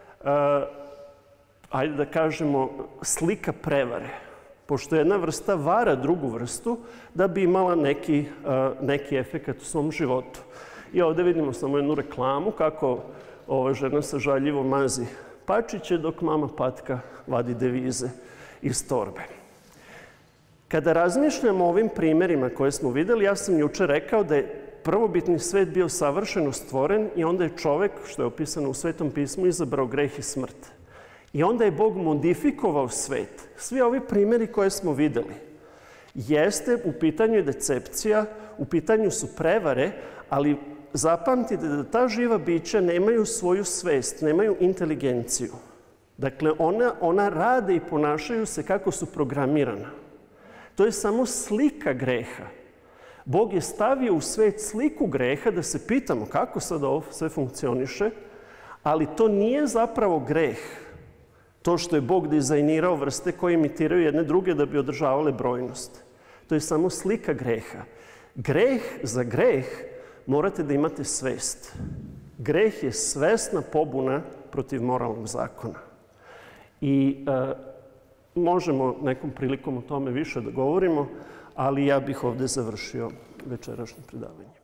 ajde da kažemo, slika prevare. Pošto jedna vrsta vara drugu vrstu da bi imala neki, neki efekat u svom životu. I ovdje vidimo samo jednu reklamu kako ova žena sa žaljivo mazi pačiće dok mama Patka vadi devize iz torbe. Kada razmišljamo o ovim primjerima koje smo vidjeli, ja sam jučer rekao da je prvobitni svet bio savršeno stvoren i onda je čovek, što je opisano u Svetom pismu, izabrao greh i smrt. I onda je Bog modifikovao svet. Svi ovi primjeri koje smo vidjeli, jeste, u pitanju je decepcija, u pitanju su prevare, ali zapamtite da ta živa bića nemaju svoju svest, nemaju inteligenciju. Dakle, ona, ona rade i ponašaju se kako su programirana. To je samo slika greha. Bog je stavio u svet sliku greha da se pitamo kako sad ovo sve funkcioniše, ali to nije zapravo greh. To što je Bog dizajnirao vrste koje imitiraju jedne druge da bi održavale brojnost. To je samo slika greha. Greh za greh morate da imate svest. Greh je svesna pobuna protiv moralnog zakona. I e, možemo nekom prilikom o tome više da govorimo, ali ja bih ovdje završio večerašnje predavanje.